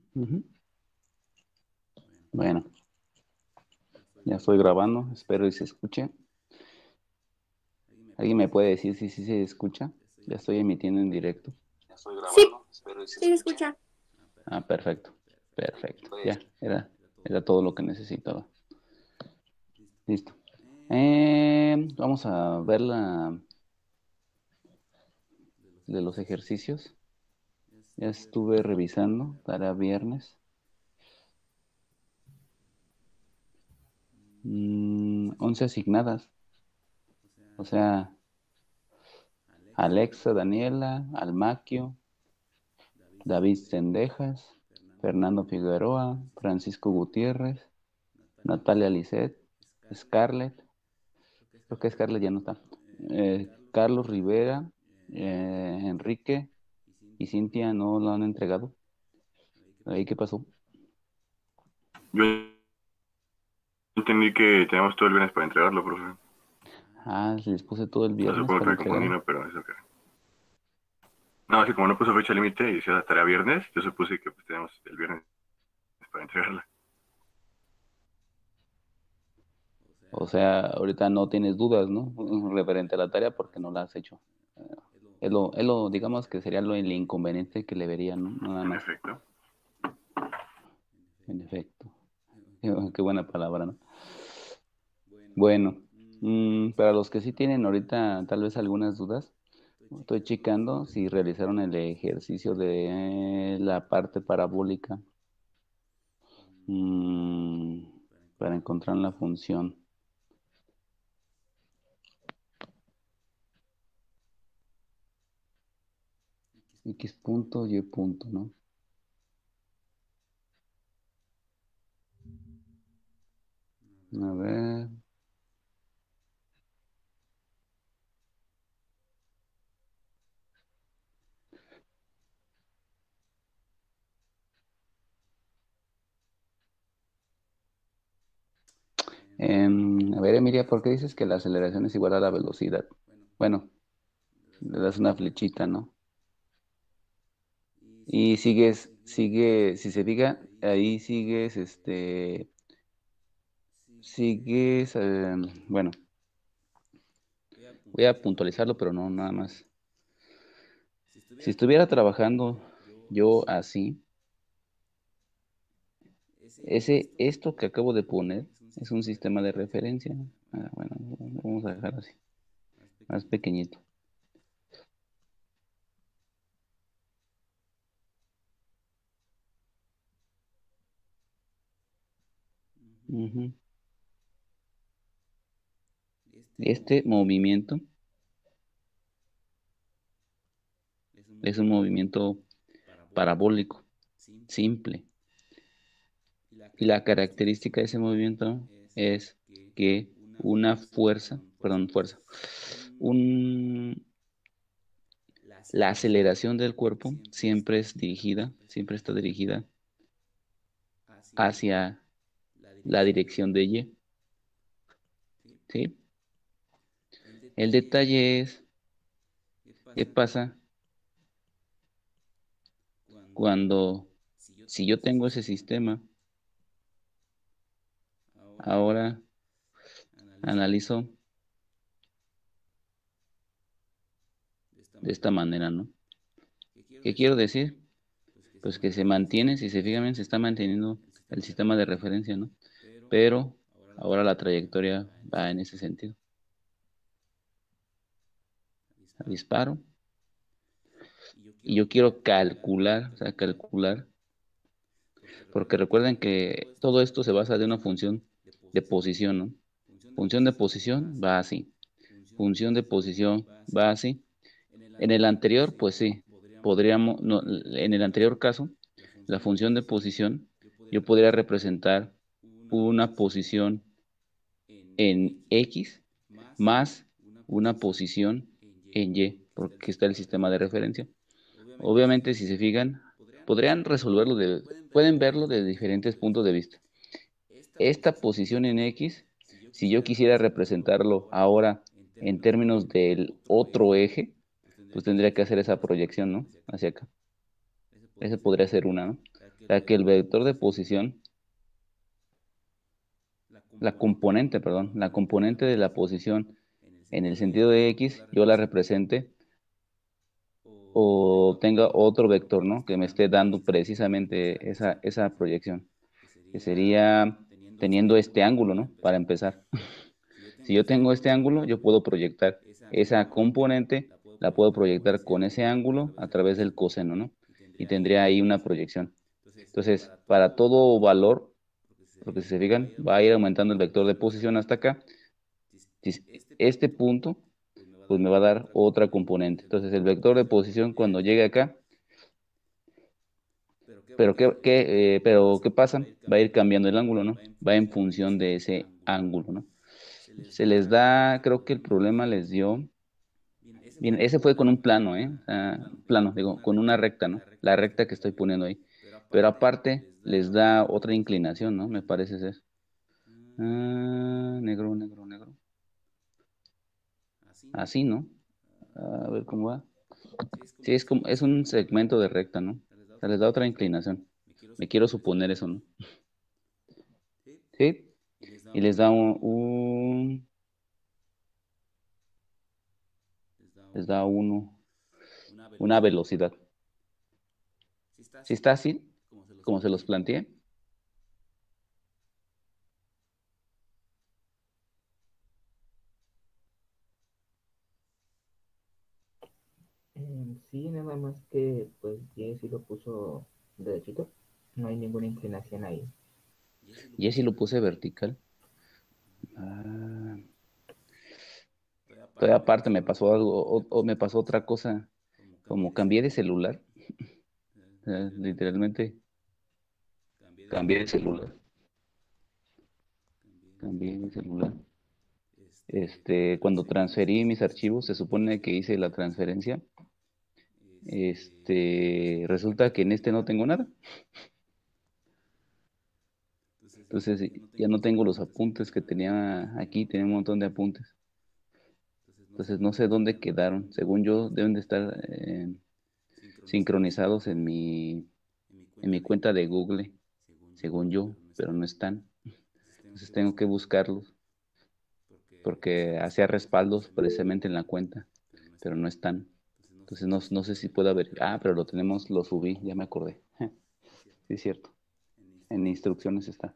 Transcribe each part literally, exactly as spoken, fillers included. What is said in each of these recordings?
Ujú. Bueno, ya estoy grabando, espero y se escuche. ¿Alguien me puede decir si sí se escucha? Ya estoy emitiendo en directo. Sí, sí se escucha. Ah, perfecto, perfecto. Ya, era, era todo lo que necesitaba. Listo. Eh, vamos a ver la de los ejercicios. Ya estuve revisando para viernes. Mm, once asignadas. O sea, Alexa, Daniela, Almaquio, David Sendejas, Fernando Figueroa, Francisco Gutiérrez, Natalia Lisset, Scarlett, creo que Scarlett ya no está, eh, Carlos Rivera, eh, Enrique y Cintia no lo han entregado. ¿Ahí qué pasó? Yo entendí que tenemos todo el viernes para entregarlo, profe. Ah, les puse todo el O sea, viernes supongo que para me confundí, entregar. ¿no? Pero eso que... No, así como no puso fecha límite y decía tarea viernes, yo supuse que pues tenemos el viernes para entregarla. O sea, ahorita no tienes dudas, ¿no? Referente a la tarea porque no la has hecho. Eh, Es lo, es lo, digamos que sería lo el inconveniente que le verían, ¿no? Nada En más, efecto. en efecto. Qué buena palabra, ¿no? Bueno, mm, para los que sí tienen ahorita tal vez algunas dudas, estoy checando si realizaron el ejercicio de la parte parabólica, mm, para encontrar la función. X punto, Y punto, ¿no? A ver. Em, a ver, Emilia, ¿por qué dices que la aceleración es igual a la velocidad? Bueno, le das una flechita, ¿no? Y sigues, sigue, si se fija, ahí sigues, este, sigues, em, bueno, voy a puntualizarlo, pero no nada más. Si estuviera trabajando yo así, ese, esto que acabo de poner es un sistema de referencia. Ah, bueno, vamos a dejar así, más pequeñito. Ujú. Este movimiento es un movimiento parabólico, simple. Y la característica de ese movimiento es que una fuerza, perdón, fuerza, un, la aceleración del cuerpo siempre es dirigida, siempre está dirigida hacia la dirección de Y, ¿sí? El detalle es, ¿qué pasa cuando, si yo tengo ese sistema, ahora analizo de esta manera, ¿no? ¿Qué quiero decir? Pues que se mantiene, si se fijan bien, se está manteniendo el sistema de referencia, ¿no? Pero ahora la trayectoria va en ese sentido. Disparo y yo quiero calcular, o sea, calcular, porque recuerden que todo esto se basa de una función de posición, ¿no? Función de posición va así, función de posición va así. En el anterior, pues sí, podríamos, no, en el anterior caso, la función de posición, yo podría representar una posición en X más una posición en Y, porque está el sistema de referencia. Obviamente, si se fijan, podrían resolverlo de, pueden verlo de diferentes puntos de vista. Esta posición en X, si yo quisiera representarlo ahora en términos del otro eje, pues tendría que hacer esa proyección, ¿no? Hacia acá. Esa podría ser una, ¿no? sea que el vector de posición, la componente, perdón, la componente de la posición en el sentido de X, yo la represente o tenga otro vector, ¿no? Que me esté dando precisamente esa, esa proyección, que sería teniendo este ángulo, ¿no? Para empezar. Si yo tengo este ángulo, yo puedo proyectar esa componente, la puedo proyectar con ese ángulo a través del coseno, ¿no? Y tendría ahí una proyección. Entonces, para todo valor, porque si se fijan, va a ir aumentando el vector de posición hasta acá. Si este punto, pues me va a dar otra componente. Entonces, el vector de posición cuando llegue acá, pero ¿qué, qué, eh, pero ¿qué pasa? Va a ir cambiando el ángulo, ¿no? Va en función de ese ángulo, ¿no? Se les da, creo que el problema les dio. Bien, ese fue con un plano, ¿eh? O sea, plano, digo, con una recta, ¿no? La recta que estoy poniendo ahí. Pero aparte les da otra inclinación, ¿no? Me parece ser. Ah, negro, negro, negro. Así, ¿no? A ver cómo va. Sí, es como, es un segmento de recta, ¿no? O sea, les da otra inclinación. Me quiero suponer eso, ¿no? Sí. Y les da un, un- les da uno, una velocidad. Si está así, como se los planteé. Eh, sí, nada más que pues Jay sí lo puso derechito. No hay ninguna inclinación ahí. Y así lo puse vertical. Ah, todavía aparte me pasó algo, o, o me pasó otra cosa, como cambié de celular, o sea, literalmente cambié de celular, cambié de celular. Este, cuando transferí mis archivos, se supone que hice la transferencia. Este, resulta que en este no tengo nada. Entonces ya no tengo los apuntes que tenía aquí, tenía un montón de apuntes. Entonces no sé dónde quedaron. Según yo, deben de estar eh, sincronizados en mi, en mi cuenta de Google, según yo, pero no están. Entonces tengo que buscarlos porque hacía respaldos precisamente en la cuenta, pero no están. Entonces no, no sé si puedo ver. Ah, pero lo tenemos, lo subí, ya me acordé. Sí, es cierto. En instrucciones está.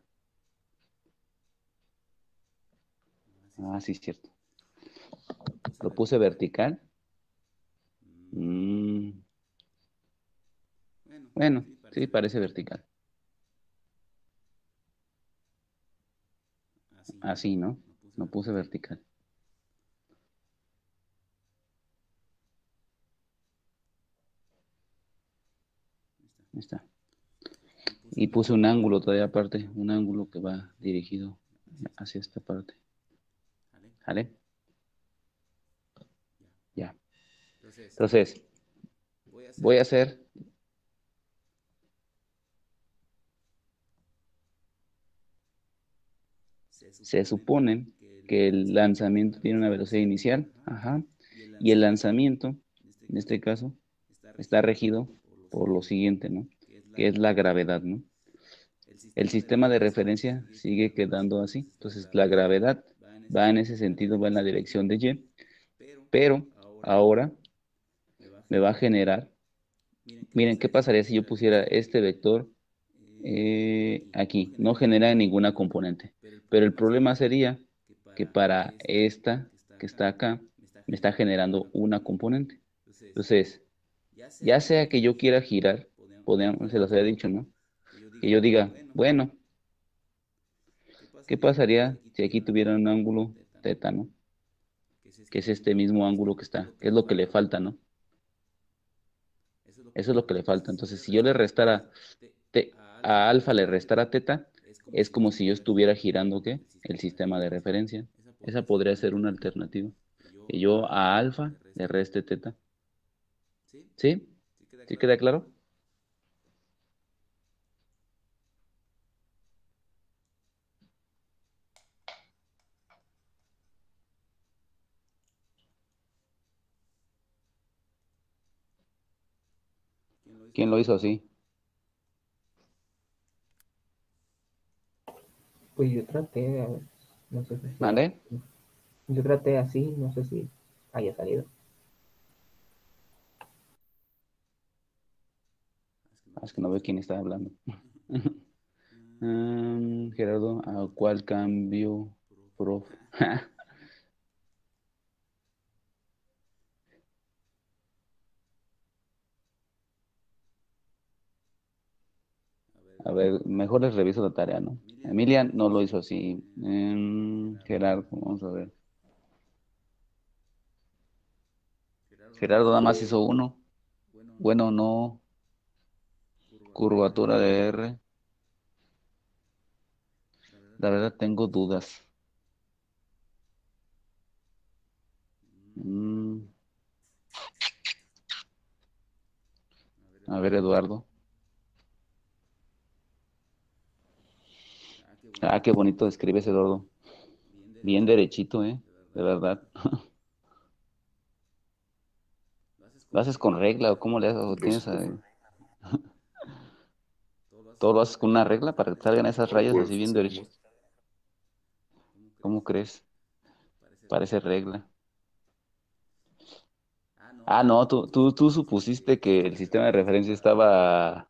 Ah, sí, es cierto. Lo puse vertical. Mm, bueno, sí, parece vertical. Así, ¿no? Lo puse vertical. Ahí está. Y puse un ángulo todavía aparte, un ángulo que va dirigido hacia esta parte. ¿Vale? Ya. Entonces, voy a hacer se supone que el lanzamiento tiene una velocidad inicial, ajá, y el lanzamiento, en este caso, está regido por lo siguiente, ¿no? Que es la gravedad, ¿no? El sistema de referencia sigue quedando así. Entonces, la gravedad va en ese sentido, va en la dirección de Y, pero ahora me va a generar, miren, ¿qué pasaría si yo pusiera este vector eh, aquí? No genera ninguna componente, pero el problema sería que para esta que está acá, me está generando una componente. Entonces, ya sea que yo quiera girar, podríamos, se los había dicho, ¿no? Que yo diga, bueno, ¿qué pasaría si aquí tuviera un ángulo teta, ¿no? Que es este mismo ángulo que está, que es lo que le falta, ¿no? Eso es lo que le falta. Entonces, si yo le restara te- a alfa le restara teta, es como si yo estuviera girando, ¿qué? El sistema de referencia. Esa podría ser una alternativa. Que yo a alfa le reste teta. ¿Sí? ¿Sí queda claro? ¿Quién lo hizo así? Pues yo traté, a ver, no sé si sea. ¿Vale? Yo traté así, no sé si haya salido. Ah, es que no veo quién está hablando. Um, Gerardo, ¿a cuál cambio, prof? A ver, mejor les reviso la tarea, ¿no? Emilia no lo hizo así. Em, Gerardo, vamos a ver. Gerardo nada más hizo uno. Bueno, no. Curvatura de R. La verdad tengo dudas. Mm, a ver, Eduardo. Ah, qué bonito escribes, Eduardo. Bien derechito, ¿eh? De verdad. ¿Lo haces con regla o cómo le haces? ¿O tienes ahí? ¿Todo lo haces con una regla para que salgan esas rayas así bien derechitas? ¿Cómo crees? Parece regla. Ah, no, tú, tú, tú supusiste que el sistema de referencia estaba,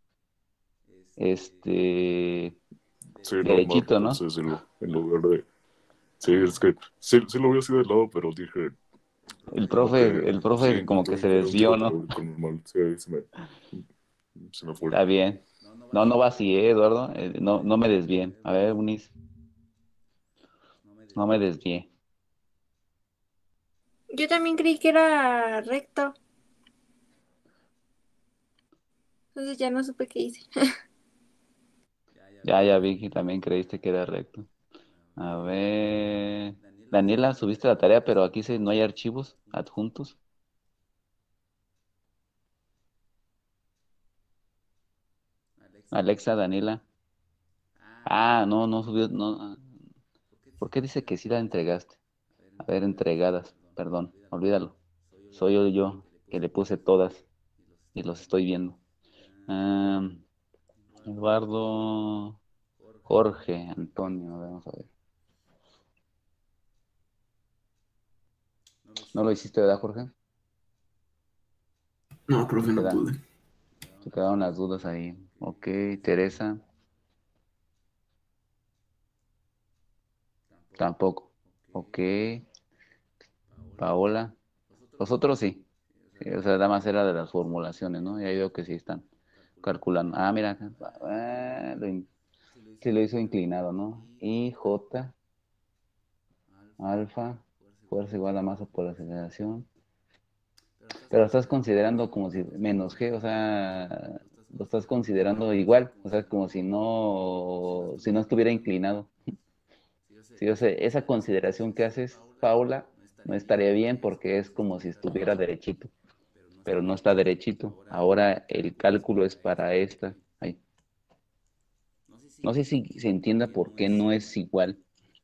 este, Sí, normal, derechito, ¿no? entonces en, lu- en lugar de... Sí, es que sí, sí lo vi así de lado, pero dije, El como profe, que el sí profe como intenté que se dibujar un tiro desvió, ¿no? parabólico normal, sí, ahí se me, se me fue. Está bien. No, no va así, ¿eh, Eduardo? Eh, no, no me desvíen. A ver, Unis, no me desvíe. Yo también creí que era recto. Entonces ya no supe qué hice. Ya, ya vi que también creíste que era recto. A ver. Daniela, subiste la tarea, pero aquí se, no hay archivos adjuntos. Alexa, Daniela. Ah, no, no subió, no. ah, ¿Por qué dice que sí la entregaste? A ver, entregadas, perdón, olvídalo. Soy yo, yo que le puse todas y los estoy viendo. Ah, Eduardo, Jorge, Antonio, vamos a ver. ¿No lo hiciste, verdad, Jorge? No, Se profe, no queda, pude. se quedaron las dudas ahí. Ok, Teresa, tampoco. Ok, Paola, los otros sí. Sí, o sea, nada más era de las formulaciones, ¿no? Ya veo que sí están calculando. Ah, mira, ah, lo in- sí lo hizo inclinado, ¿no? Y J, alfa, fuerza igual a masa por aceleración. Pero estás considerando como si menos G, o sea, lo estás considerando igual, o sea, como si no, si no estuviera inclinado. Sí, o sea, esa consideración que haces, Paula, no estaría bien porque es como si estuviera derechito, pero no está derechito. Ahora el cálculo es para esta. Ay, no sé si se entienda por qué no es igual.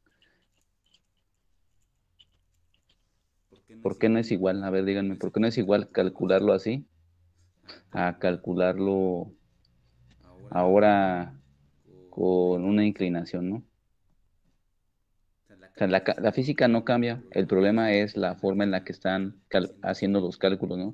¿Por qué no es igual? A ver, díganme, ¿por qué no es igual calcularlo así a calcularlo ahora con una inclinación, ¿no? O sea, la, ca- la física no cambia, el problema es la forma en la que están cal- haciendo los cálculos, ¿no?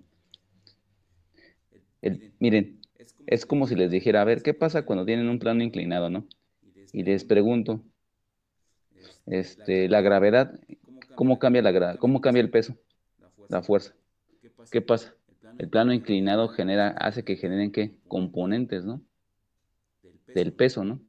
El- miren, es como si les dijera, a ver, ¿qué pasa cuando tienen un plano inclinado, ¿no? Y les pregunto, este, la gravedad, ¿cómo cambia la gra- cómo cambia el peso, la fuerza? ¿Qué pasa? El plano inclinado genera, hace que generen ¿qué? Componentes, ¿no? Del peso, ¿no?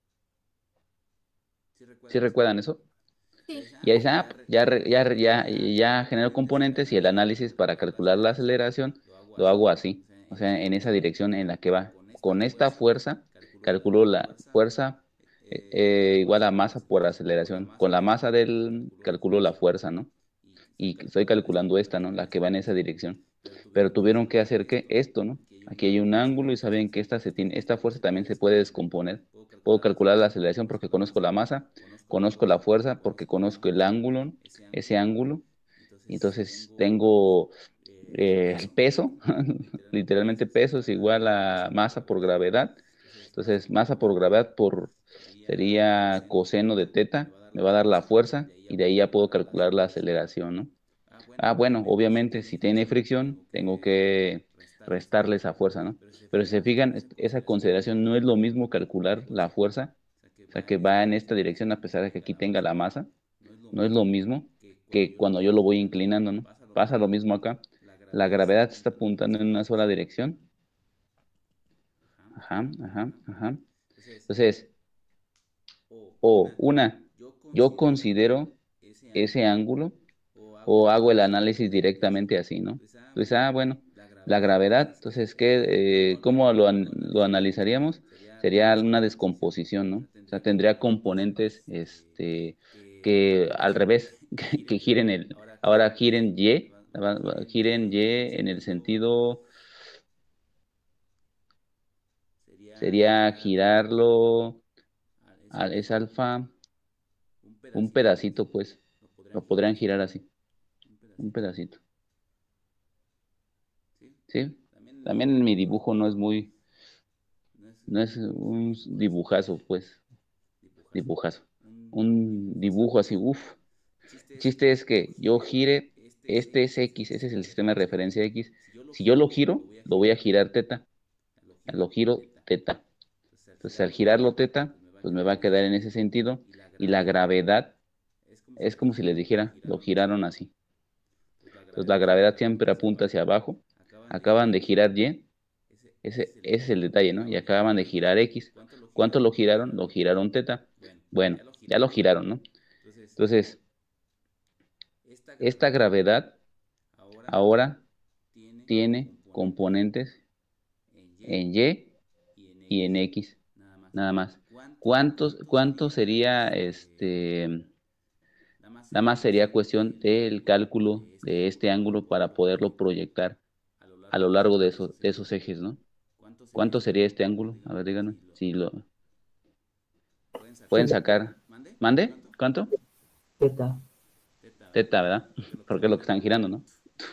¿Sí recuerdan eso? Sí. Y ahí dice, ah, ya, re- ya, re- ya, ya generó componentes y el análisis para calcular la aceleración lo hago así, o sea, en esa dirección en la que va. Con esta fuerza, calculo la fuerza eh, eh, igual a masa por aceleración. Con la masa del, calculo la fuerza, ¿no? Y estoy calculando esta, ¿no? La que va en esa dirección. Pero tuvieron que hacer que esto, ¿no? Aquí hay un ángulo y saben que esta, se tiene, esta fuerza también se puede descomponer. Puedo calcular la aceleración porque conozco la masa, conozco la fuerza porque conozco el ángulo, ese ángulo. Y entonces tengo eh, el peso, literalmente peso es igual a masa por gravedad. Entonces, masa por gravedad por sería coseno de teta, me va a dar la fuerza y de ahí ya puedo calcular la aceleración, ¿no? Ah, bueno, obviamente si tiene fricción, tengo que restarle esa fuerza, ¿no? Pero si se fijan, es- esa consideración no es lo mismo calcular la fuerza, o sea, que va en esta dirección a pesar de que aquí tenga la masa, no es lo mismo que cuando yo lo voy inclinando, ¿no? Pasa lo mismo acá. La gravedad está apuntando en una sola dirección. Ajá, ajá, ajá. Entonces, o una, yo considero ese ángulo o hago el análisis directamente así, ¿no? Entonces, ah, bueno, la gravedad, entonces, ¿qué, eh, cómo lo, an- lo analizaríamos? Sería una descomposición, ¿no? O sea, tendría componentes, este, que al revés, que, que giren el, ahora giren Y, va- va- giren Y en el sentido, sería girarlo, al- es alfa, un pedacito, pues, lo podrían girar así, un pedacito, ¿sí? También mi dibujo no es muy, no es un dibujazo, pues, dibujazo. Un dibujo así, uff. El chiste es que yo gire, este es X, ese es el sistema de referencia X. Si yo lo giro, lo voy a girar teta. Lo giro teta. Entonces, al girarlo teta, pues me va a quedar en ese sentido. Y la gravedad es como si les dijera, lo giraron así. Entonces, la gravedad siempre apunta hacia abajo. Acaban de girar Y. Ese, ese es el detalle, ¿no? Y acaban de girar X. ¿Cuánto lo giraron? Lo giraron teta. Bueno, ya lo giraron, ¿no? Entonces, esta gravedad ahora tiene componentes en Y y en X, nada más. ¿Cuántos, cuánto sería este? Nada más sería cuestión del cálculo de este ángulo para poderlo proyectar a lo largo de esos, de esos ejes, ¿no? ¿Cuánto sería este ángulo? A ver, díganme. Si lo pueden Sí, sacar. ¿Mande? ¿Cuánto? teta. Teta, ¿verdad? Porque es lo que están girando, ¿no?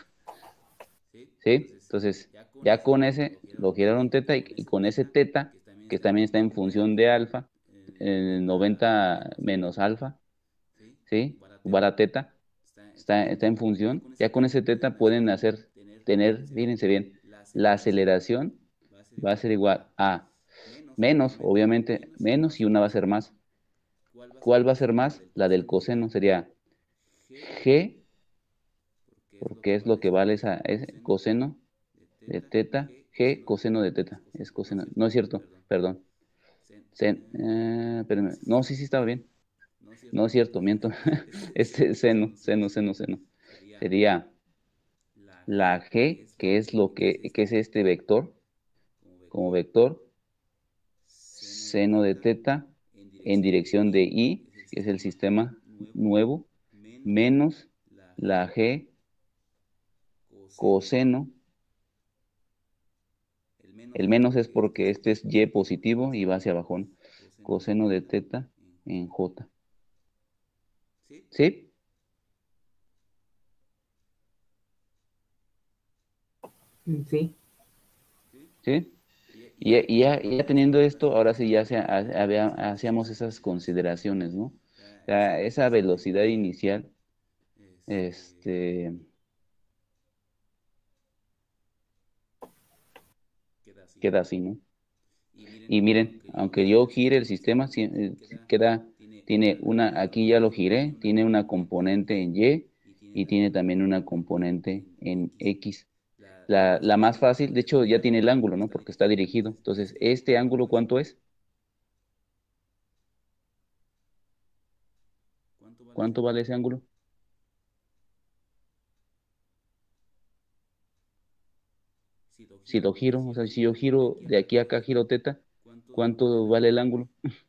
¿Sí? Entonces, ya con ese lo giraron teta y, y con ese teta, que también está en función de alfa, eh, noventa menos alfa, ¿sí? Igual a teta, está, está en función. Ya con ese teta pueden hacer, tener, fíjense bien, la aceleración va a ser igual a menos, obviamente, menos y una va a ser más. ¿Cuál va a ser más? La del coseno sería G, porque es lo que vale esa, ese coseno de teta, G coseno de teta, es coseno, no es cierto, perdón. Sen- eh, espérame. No, sí, sí estaba bien, no es cierto, miento, este seno, seno, seno, seno, sería la G, que es lo que, que es este vector, como vector, seno de teta en dirección de I, que es el sistema nuevo, menos la G coseno. El menos es porque este es Y positivo y va hacia abajo, ¿no? Coseno de teta en J. ¿Sí? Mm, sí, ¿Sí? Y, ya, y ya- y ya teniendo esto, ahora sí ya se, ha- había- hacíamos esas consideraciones, ¿no? O sea, esa velocidad inicial, este, queda así, ¿no? Y miren, aunque yo gire el sistema, sí, eh, queda, tiene una, aquí ya lo giré, tiene una componente en Y y tiene también una componente en X. La, la más fácil, de hecho, ya tiene el ángulo, ¿no? Porque está dirigido. Entonces, ¿este ángulo cuánto es? ¿Cuánto vale ese ángulo? Si lo giro, o sea, si yo giro de aquí a acá, giro teta, ¿cuánto vale el ángulo?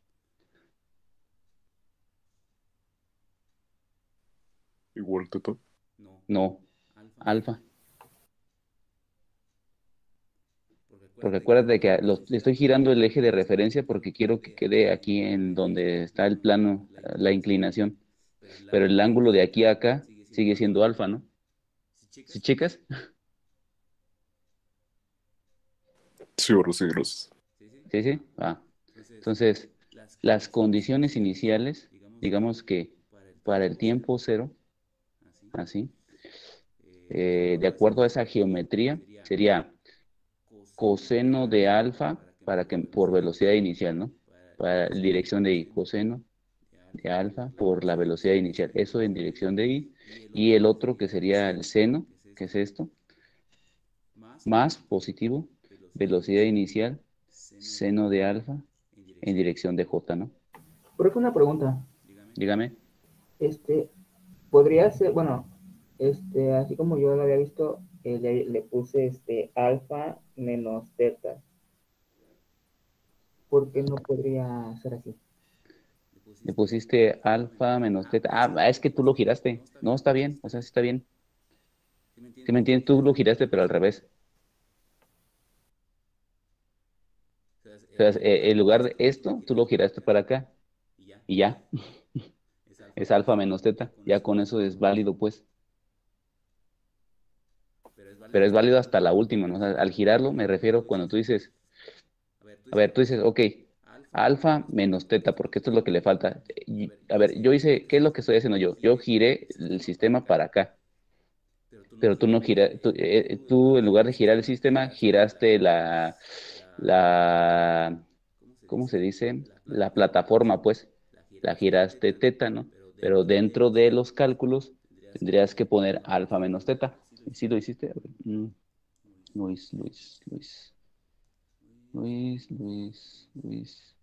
Igual teta. No, alfa. Porque acuérdate que lo- le estoy girando el eje de referencia porque quiero que quede aquí en donde está el plano, eh, la inclinación. Pero el ángulo de aquí a acá sigue siendo alfa, ¿no? ¿Sí, chicas? Sí, ahora sí, gracias. Sí, sí. Ah. Entonces, las condiciones iniciales, digamos que para el tiempo cero, así, eh, de acuerdo a esa geometría, sería coseno de alfa para que, por velocidad inicial, ¿no? Para la dirección de y, coseno de alfa por la velocidad inicial, eso en dirección de y, y el otro que sería el seno, que es esto, más positivo, velocidad inicial, seno de alfa en dirección de j, ¿no? Profe, una pregunta. Dígame. Este, podría ser, bueno, este, así como yo lo había visto, eh, le, le puse este alfa menos teta. ¿Por qué no podría ser así? Le pusiste alfa menos teta. Ah, es que tú lo giraste. No, está bien, o sea, sí está bien. ¿Sí me entiendes? Tú lo giraste, pero al revés. O sea, eh, en lugar de esto, tú lo giraste para acá y ya. Es alfa menos teta. Ya con eso es válido, pues. Pero es válido hasta la última, ¿no? O sea, al girarlo me refiero cuando tú dices, a ver, tú dices, ok, alfa menos teta, porque esto es lo que le falta. Y, a ver, yo hice, ¿qué es lo que estoy haciendo yo? Yo giré el sistema para acá, pero tú no giras, tú, eh, tú en lugar de girar el sistema, giraste la, la, ¿cómo se dice? La plataforma, pues, la giraste teta, ¿no? Pero dentro de los cálculos tendrías que poner alfa menos teta. ¿Sí lo hiciste? A ver, mm, Luis, Luis, Luis, Luis, Luis, Luis.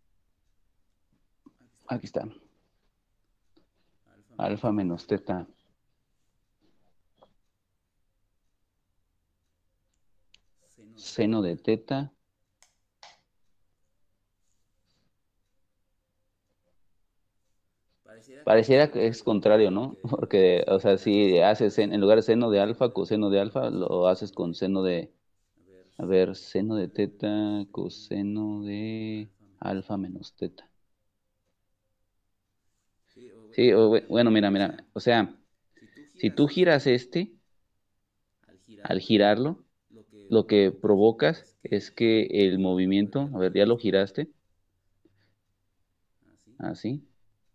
Aquí está. Alfa menos teta. Seno de teta. Pareciera que es contrario, ¿no? Porque, o sea, si haces en, en lugar de seno de alfa, coseno de alfa, lo haces con seno de, a ver, seno de teta, coseno de alfa menos teta. Sí, o bue- bueno, mira, mira, o sea, si tú giras este, al girarlo, lo que provocas es que el movimiento, a ver, ya lo giraste, así,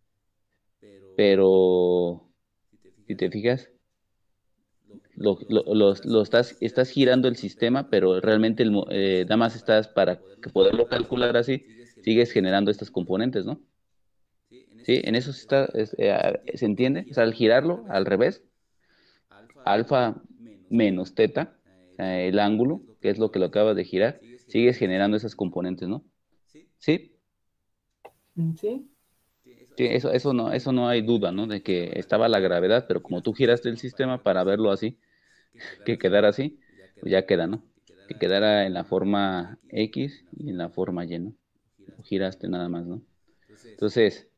pero si te fijas, lo, lo- lo- lo estás, estás girando el sistema, pero realmente el, mo- eh, nada más estás para que poderlo calcular así, sigues generando estas componentes, ¿no? Sí, en eso sí está, es- eh, a- ¿se entiende? O sea, al girarlo al revés, alfa menos teta, eh, el ángulo, que es lo que lo acabas de girar, sigues generando esas componentes, ¿no? Sí, Mm, sí, sí, eso, eso no, eso no hay duda, ¿no? De que estaba la gravedad, pero como tú giraste el sistema para verlo así, que quedara así, pues ya queda, ¿no? Que quedara en la forma X y en la forma Y, ¿no? Lo giraste nada más, ¿no? Entonces,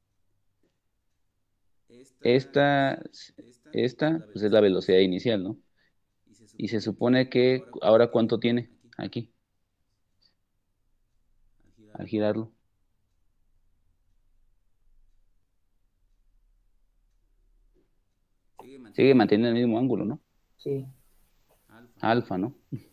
esta, esta, pues es la velocidad inicial, ¿no? Y se supone que ahora ¿cuánto tiene aquí al girarlo? Sigue manteniendo el mismo ángulo, ¿no? sí. Alfa, ¿no?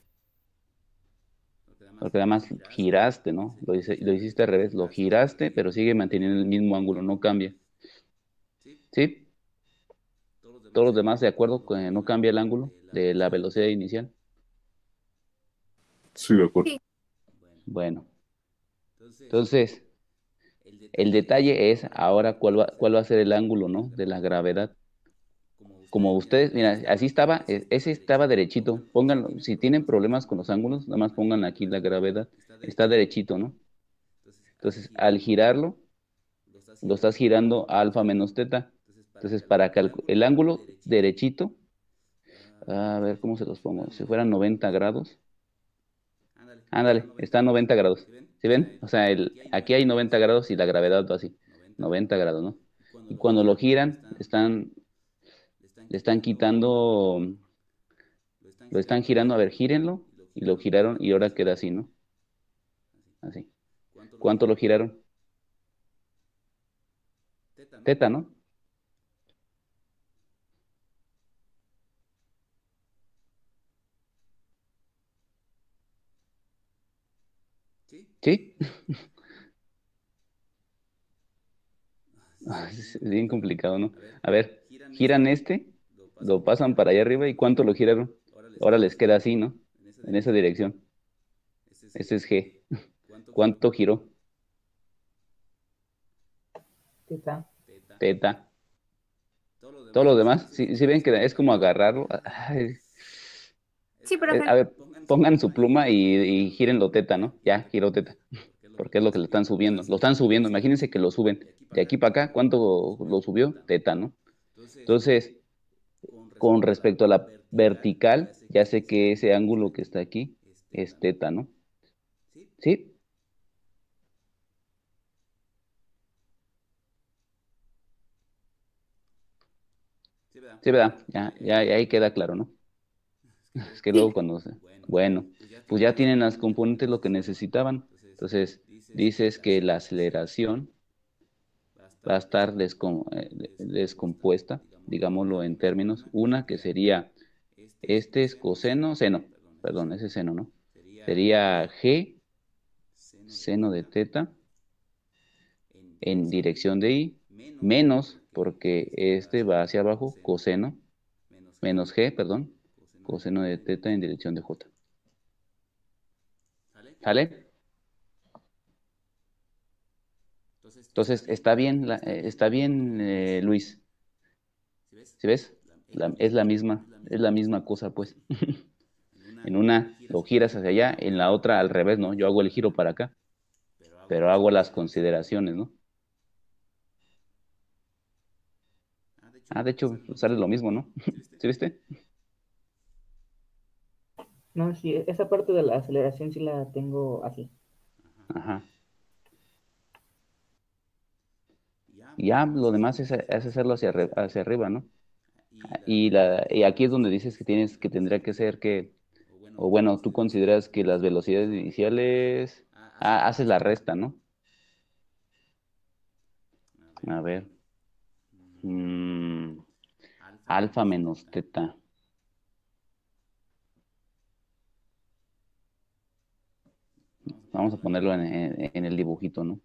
Porque además giraste, ¿no? Lo, hice- lo hiciste al revés, lo giraste, pero sigue manteniendo el mismo ángulo, no cambia. ¿Sí? Todos los demás de acuerdo que no cambia el ángulo de la velocidad inicial. Sí, de acuerdo. Sí. Bueno, entonces, el detalle es ahora cuál va, cuál va a ser el ángulo, ¿no? De la gravedad. Como ustedes, mira, así estaba, e- ese estaba derechito. Pónganlo, si tienen problemas con los ángulos, nada más pongan aquí la gravedad. Está derechito, ¿no? Entonces, al girarlo, lo estás girando a alfa menos teta. Entonces, para calcu- el ángulo derechito, a ver cómo se los pongo. Si fueran noventa grados, ándale, está a noventa grados. ¿Sí ven? O sea, el, aquí hay noventa grados y la gravedad va así, noventa grados, ¿no? Y cuando lo giran, están, le están quitando, lo están girando, a ver, gírenlo, y lo giraron y ahora queda así, ¿no? Así. ¿Cuánto lo giraron? Teta, ¿no? ¿Sí? Es bien complicado, ¿no? A ver, giran este, lo pasan para allá arriba y ¿cuánto lo giraron? Ahora les queda así, ¿no? En esa dirección. Este es G. ¿Cuánto giró? Teta. Teta. Todos los demás, si ven que es como agarrarlo. Ay, Sí, eh, profe. a ver, pongan su pluma y, y gírenlo teta, ¿no? Ya, giró teta. Porque es lo que le están subiendo. Lo están subiendo, imagínense que lo suben. De aquí para acá, ¿cuánto lo subió? Teta, ¿no? Entonces, con respecto a la vertical, ya sé que ese ángulo que está aquí es teta, ¿no? ¿Sí? Sí, ¿verdad? Ya, ya, ya ahí queda claro, ¿no? Es que luego cuando se... Bueno, pues ya tienen las componentes lo que necesitaban. Entonces, dices que la aceleración va a estar descom- eh, descompuesta, digámoslo en términos. Una que sería, este es coseno, seno, perdón, ese es seno, ¿no? Sería G, seno de teta, en dirección de I, menos, porque este va hacia abajo, coseno, menos G, perdón, coseno de teta en dirección de J. ¿Sale? Entonces, está bien, la- eh, está bien, eh, Luis. ¿Sí ves? La- es la misma, es la misma cosa, pues. En una lo giras hacia allá, en la otra al revés, ¿no? Yo hago el giro para acá, pero hago las consideraciones, ¿no? Ah, de hecho, sale lo mismo, ¿no? ¿Sí viste? No, sí, esa parte de la aceleración sí la tengo así. Ajá. Y ya lo demás es, es hacerlo hacia, arri- hacia arriba, ¿no? Y, la, y aquí es donde dices que tienes que tendría que ser que, o bueno, tú consideras que las velocidades iniciales, ah, haces la resta, ¿no? A ver, mm, alfa menos teta. Vamos a ponerlo en, en- en el dibujito, ¿no?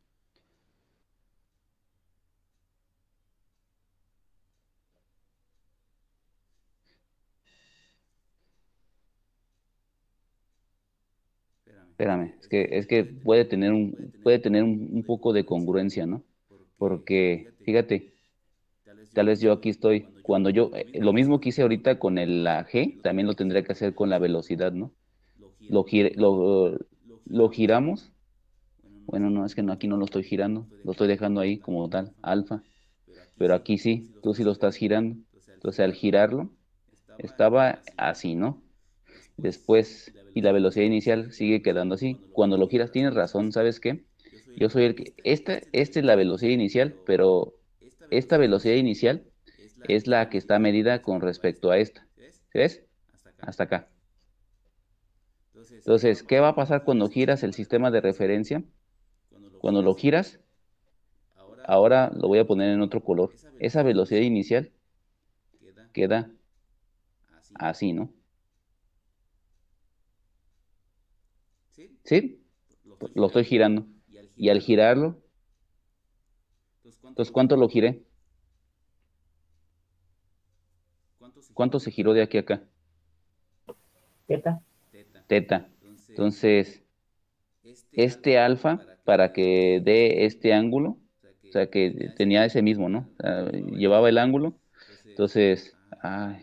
Espérame, es que, es que puede tener un, puede tener un, un poco de congruencia, ¿no? Porque, fíjate, tal vez yo aquí estoy, cuando yo, eh, lo mismo que hice ahorita con el, la G, también lo tendría que hacer con la velocidad, ¿no? Lo, gire- lo, lo giramos, bueno, no, es que no, aquí no lo estoy girando, lo estoy dejando ahí como tal, alfa, pero aquí sí, tú sí lo estás girando. Entonces, al girarlo, estaba así, ¿no? Después, y la velocidad inicial sigue quedando así. Cuando lo giras, tienes razón, ¿sabes qué? Yo soy el que, esta, esta es la velocidad inicial, pero esta velocidad inicial es la que está medida con respecto a esta. ¿Sí ves? Hasta acá. Entonces, ¿qué va a pasar cuando giras el sistema de referencia? Cuando lo giras, ahora lo voy a poner en otro color. Esa velocidad inicial queda así, ¿no? ¿Sí? Lo estoy girando. Y al girarlo, entonces, ¿cuánto lo giré? ¿Cuánto se giró de aquí a acá? Teta. Teta. Entonces, este alfa, para que dé este ángulo, o sea, que tenía ese mismo, ¿no? O sea, llevaba el ángulo. Entonces, ay,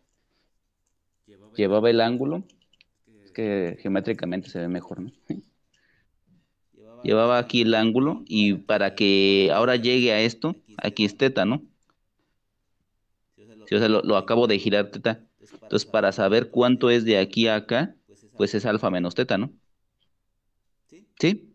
llevaba el ángulo. Es que geométricamente se ve mejor, ¿no? Llevaba aquí el ángulo y para que ahora llegue a esto, aquí es teta, ¿no? Sí, o sea, lo, lo acabo de girar teta. Entonces, para saber cuánto es de aquí a acá, pues es alfa menos teta, ¿no? ¿Sí?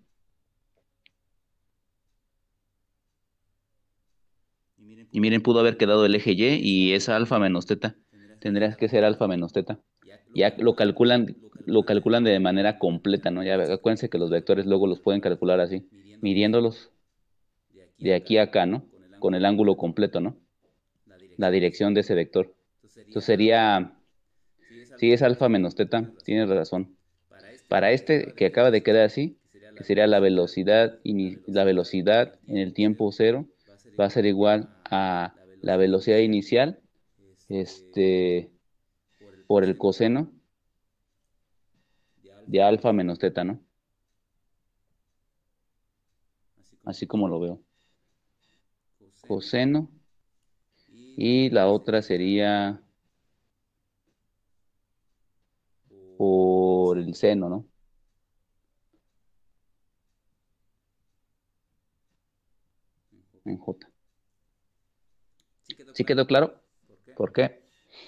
Y miren, pudo haber quedado el eje Y y es alfa menos teta. Tendría que ser alfa menos teta. Ya lo calculan, lo calculan de manera completa, ¿no? Ya acuérdense que los vectores luego los pueden calcular así, midiéndolos de aquí a acá, ¿no? Con el ángulo completo, ¿no? La dirección de ese vector. Entonces sería, sí es alfa menos teta, tienes razón. Para este que acaba de quedar así, que sería la velocidad, ini- la velocidad en el tiempo cero, va a ser igual a la velocidad inicial, este, por el coseno de alfa menos teta, ¿no? Así como lo veo. Coseno. Y la otra sería por el seno, ¿no? En J. ¿Sí quedó claro? ¿Por qué?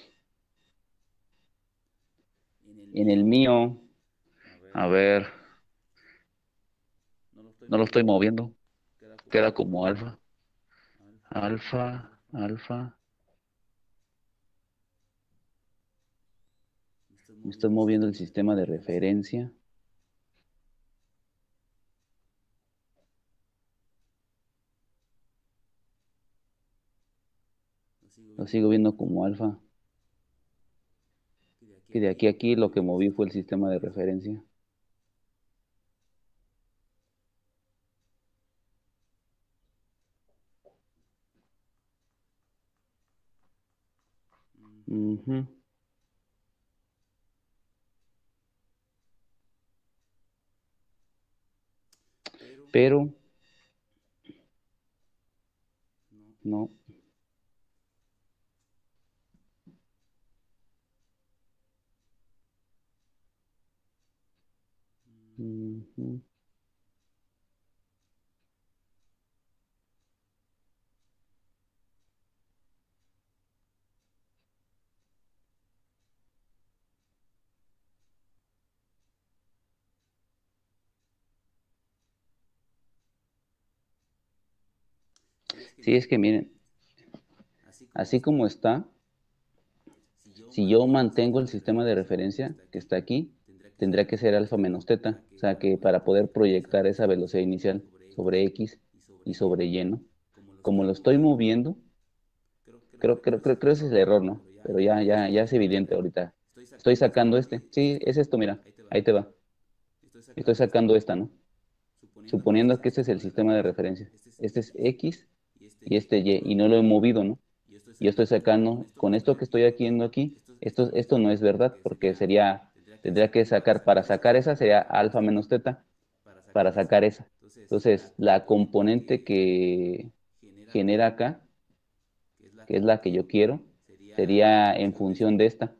En el mío, a ver, no lo estoy moviendo. Queda como alfa. Alfa, alfa. Me estoy moviendo el sistema de referencia. Lo sigo viendo como alfa. Que de aquí a aquí lo que moví fue el sistema de referencia. Ujú. Pero no. Ujú. Sí, es que miren, así como está, si yo mantengo el sistema de referencia que está aquí, tendría que ser alfa menos teta. O sea que para poder proyectar esa velocidad inicial sobre X y sobre Y, ¿no? Como lo estoy moviendo, creo, creo, creo, creo ese es el error, ¿no? Pero ya, ya, ya es evidente ahorita. Estoy sacando este. Sí, es esto, mira. Ahí te va. Estoy sacando esta, ¿no? Suponiendo que este es el sistema de referencia. Este es X y este Y, y no lo he movido, ¿no? Y yo estoy sacando, con esto que estoy haciendo aquí, esto, esto no es verdad, porque sería, tendría que sacar, para sacar esa sería alfa menos teta, para sacar esa. Entonces, la componente que genera acá, que es la que yo quiero, sería en función de esta,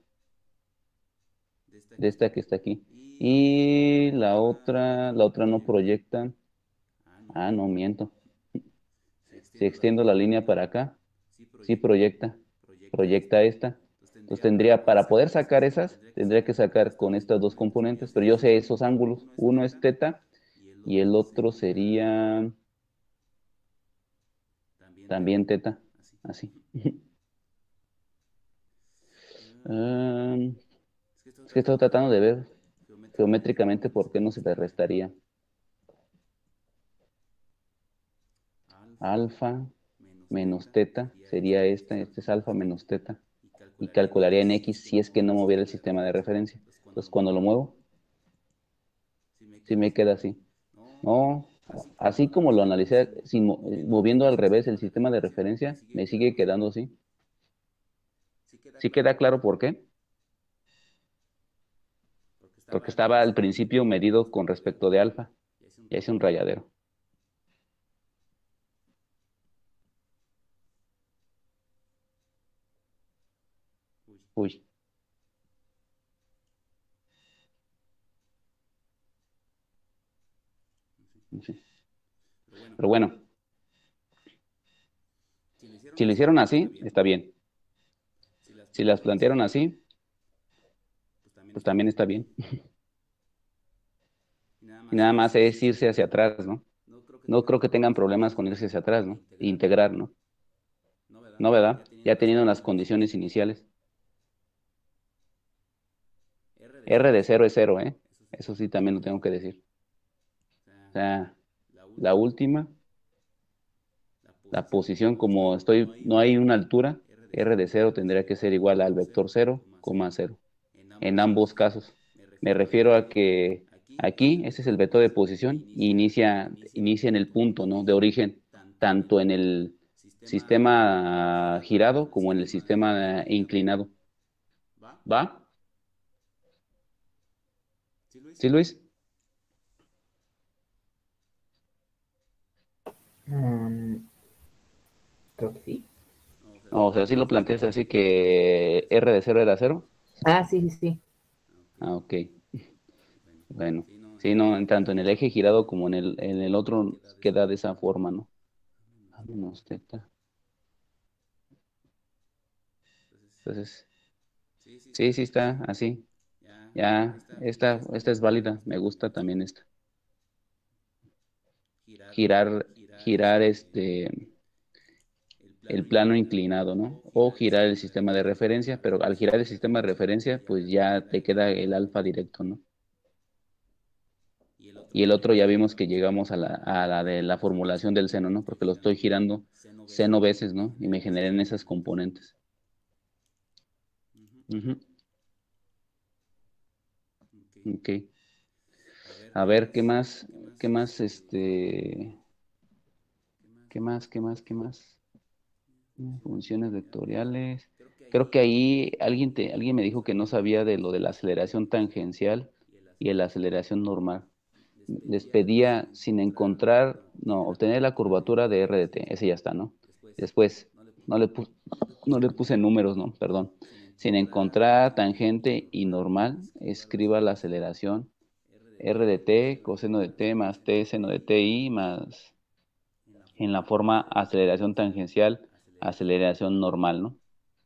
de esta que está aquí. Y la otra, la otra no proyecta. Ah, no, miento. Si extiendo la línea para acá, sí proyecta. Proyecta esta. Entonces tendría, para poder sacar esas, tendría que sacar con estas dos componentes, pero yo sé esos ángulos. Uno es teta y el otro sería también teta. Así. Um, es que estoy tratando de ver geométricamente por qué no se le restaría. Alfa menos teta sería esta. Este es alfa menos teta. Y calcularía en X si es que no moviera el sistema de referencia. Entonces cuando lo muevo, sí me queda así. No, así como lo analicé, sin, mo- eh, moviendo al revés el sistema de referencia, me sigue quedando así. ¿Sí queda claro por qué? Porque estaba al principio medido con respecto de alfa. Ya hice un rayadero. Uy. Sí. Pero bueno, si lo hicieron así, está bien. Si las plantearon así, pues también está bien. Y nada más es irse hacia atrás, ¿no? No creo que tengan problemas con irse hacia atrás, ¿no? E integrar, ¿no? No, ¿verdad? Ya teniendo las condiciones iniciales. R de cero es cero, ¿eh? Eso sí también lo tengo que decir. O sea, la última, la posición, como estoy, no hay una altura, R de cero tendría que ser igual al vector cero, coma cero. En ambos casos. Me refiero a que aquí, ese es el vector de posición, y inicia, inicia en el punto, ¿no? De origen, tanto en el sistema girado como en el sistema inclinado. ¿Va? ¿Sí, Luis? Um, creo que sí. No, o sea, sí lo planteas así que R de cero era cero. Ah, sí, sí, sí. Ah, ok. Bueno, sí, no, en tanto en el eje girado como en el, en el otro queda de esa forma, ¿no? A menos teta. Entonces, sí, sí está así. Ya, esta, esta es válida. Me gusta también esta. Girar, girar este, el plano inclinado, ¿no? O girar el sistema de referencia, pero al girar el sistema de referencia, pues ya te queda el alfa directo, ¿no? Y el otro ya vimos que llegamos a la, a la de la formulación del seno, ¿no? Porque lo estoy girando seno veces, ¿no? Y me generen esas componentes. Ujú. Ok. A ver, ¿qué más? ¿Qué más? Este. ¿Qué más? ¿Qué más? ¿Qué más? Funciones vectoriales. Creo que ahí alguien, te, alguien me dijo que no sabía de lo de la aceleración tangencial y de la aceleración normal. Les pedía sin encontrar, no, obtener la curvatura de R de t. Ese ya está, ¿no? Después, no le, pu- no le puse números, ¿no? Perdón. Sin encontrar tangente y normal, escriba la aceleración R de t, coseno de t más t seno de ti más en la forma aceleración tangencial, aceleración normal, ¿no?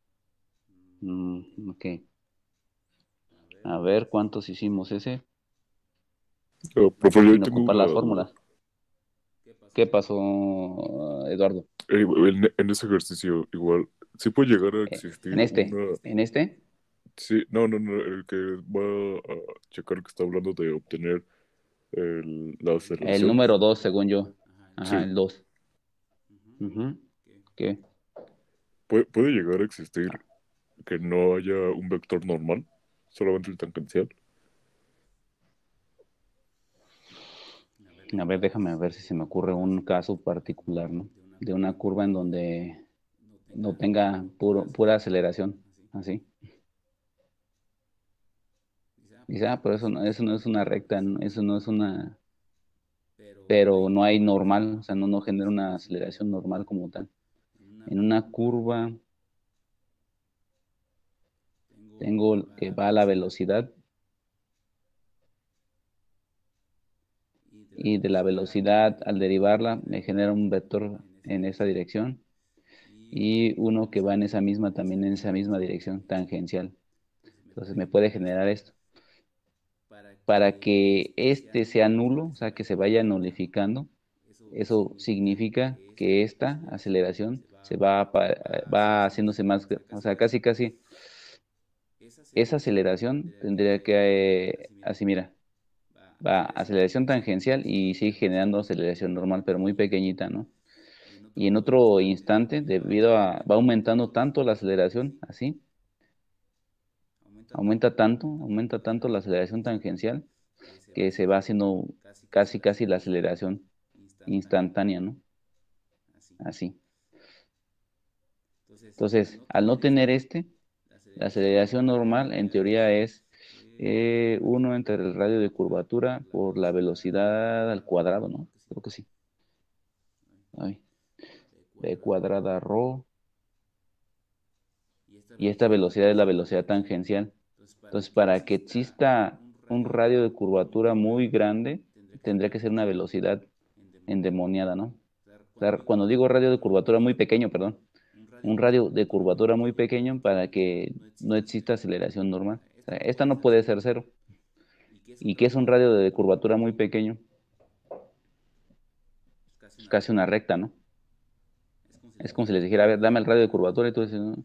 Mm, ok. A ver cuántos hicimos ese Ah, profe, yo ahí sin tengo ocupar una las duda. fórmulas. ¿Qué pasó, Eduardo? Eh, en, en ese ejercicio, igual, ¿sí puede llegar a Eh, existir En este, una... en este, Sí, no, no, no, el que va a checar que está hablando de obtener el- la el aceleración. número dos, según yo. Ajá, Sí, el dos. Ujú. ¿Qué? puede, puede llegar a existir que no haya un vector normal, solamente el tangencial. A ver, déjame ver si se me ocurre un caso particular, ¿no? De una curva en donde no tenga puro, pura aceleración, así. Dice, ah, pero eso no, eso no es una recta, ¿no? Eso no es una, pero no hay normal, o sea, no, no genera una aceleración normal como tal. En una curva tengo que va a la velocidad y de la velocidad al derivarla me genera un vector en esa dirección y uno que va en esa misma, también en esa misma dirección tangencial. Entonces me puede generar esto. Para que este sea nulo, o sea, que se vaya nulificando, eso significa que esta aceleración se va, apa- va haciéndose más, gra- o sea, casi, casi, esa aceleración tendría que, eh, así mira, va aceleración tangencial y sigue generando aceleración normal, pero muy pequeñita, ¿no? Y en otro instante, debido a, va aumentando tanto la aceleración, así, aumenta tanto, aumenta tanto la aceleración tangencial, que se va haciendo casi, casi la aceleración instantánea, ¿no? Así. Entonces, al no tener este, la aceleración normal en teoría es eh, uno entre el radio de curvatura por la velocidad al cuadrado, ¿no? Creo que sí. Ay, b cuadrada rho. Y esta velocidad es la velocidad tangencial. Entonces, para que exista un radio de curvatura muy grande, tendría que ser una velocidad endemoniada, ¿no? O sea, cuando digo radio de curvatura muy pequeño, perdón, un radio de curvatura muy pequeño para que no exista aceleración normal. O sea, esta no puede ser cero. ¿Y qué es un radio de curvatura muy pequeño? Es casi una recta, ¿no? Es como si les dijera, a ver, dame el radio de curvatura y tú dices, no,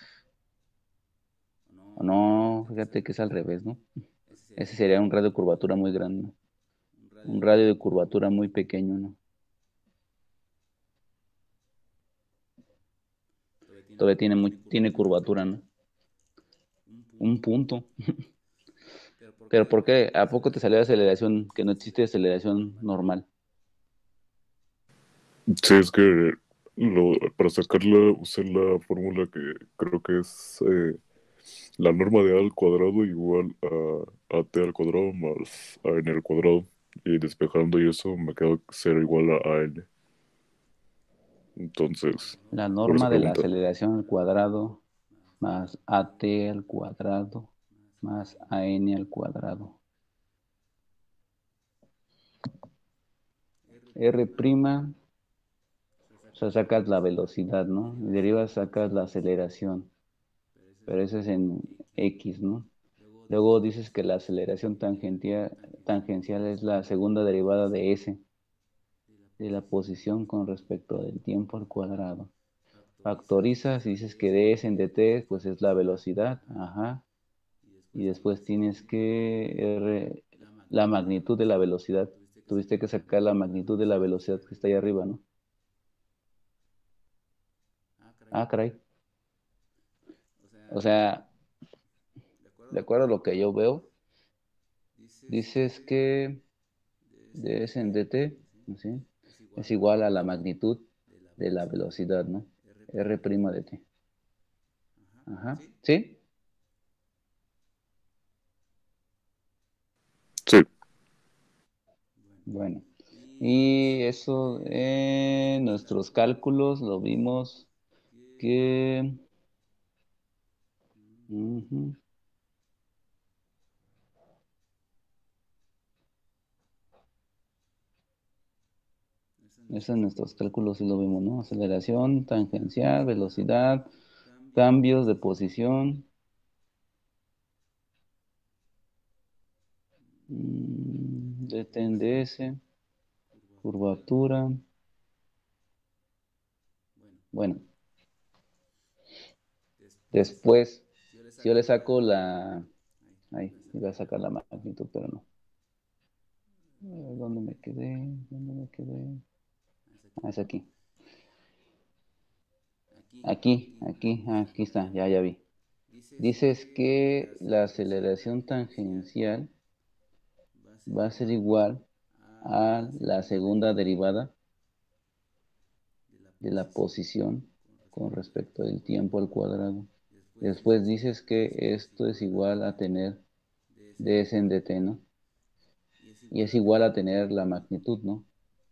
o no, fíjate que es al revés, ¿no? Ese sería un radio de curvatura muy grande, ¿no? Un radio de curvatura muy pequeño, ¿no? Todavía tiene, muy, tiene curvatura, ¿no? Un punto. Pero ¿por qué? ¿A poco te salió aceleración, que no existe aceleración normal? Sí, es que lo, para sacarla usé la fórmula que creo que es eh, la norma de a al cuadrado igual a, a t al cuadrado más a n al cuadrado. Y despejando y eso me quedó cero igual a, a n. Entonces, La por esa norma de la pregunta. aceleración al cuadrado más at al cuadrado más an al cuadrado. R prima, o sea, sacas la velocidad, ¿no? Y de arriba sacas la aceleración, pero eso es en X, ¿no? Luego dices que la aceleración tangencial, tangencial es la segunda derivada de S, de la posición con respecto del tiempo al cuadrado. Factorizas y dices que ds en dt, pues es la velocidad, ajá. Y después tienes que R, la magnitud de la velocidad. Tuviste que sacar la magnitud de la velocidad que está ahí arriba, ¿no? Ah, caray. O sea, de acuerdo a lo que yo veo, dices que ds en dt, ¿sí? Es igual a la magnitud de la velocidad, ¿no? R' de t. Ajá. ¿Sí? Sí, Bueno. Y eso en nuestros cálculos lo vimos que... Ujú. Eso en nuestros cálculos sí lo vimos, ¿no? Aceleración, tangencial, velocidad, cambios de posición. mm, de tendencia, curvatura. Bueno, después, si yo le saco la... Ahí, iba a sacar la magnitud, pero no. A ver, ¿dónde me quedé? ¿Dónde me quedé? Ah, es aquí. Aquí, aquí, aquí está, ya, ya vi. Dices que la aceleración tangencial va a ser igual a la segunda derivada de la posición con respecto del tiempo al cuadrado. Después dices que esto es igual a tener ds en dt, ¿no? Y es igual a tener la magnitud, ¿no?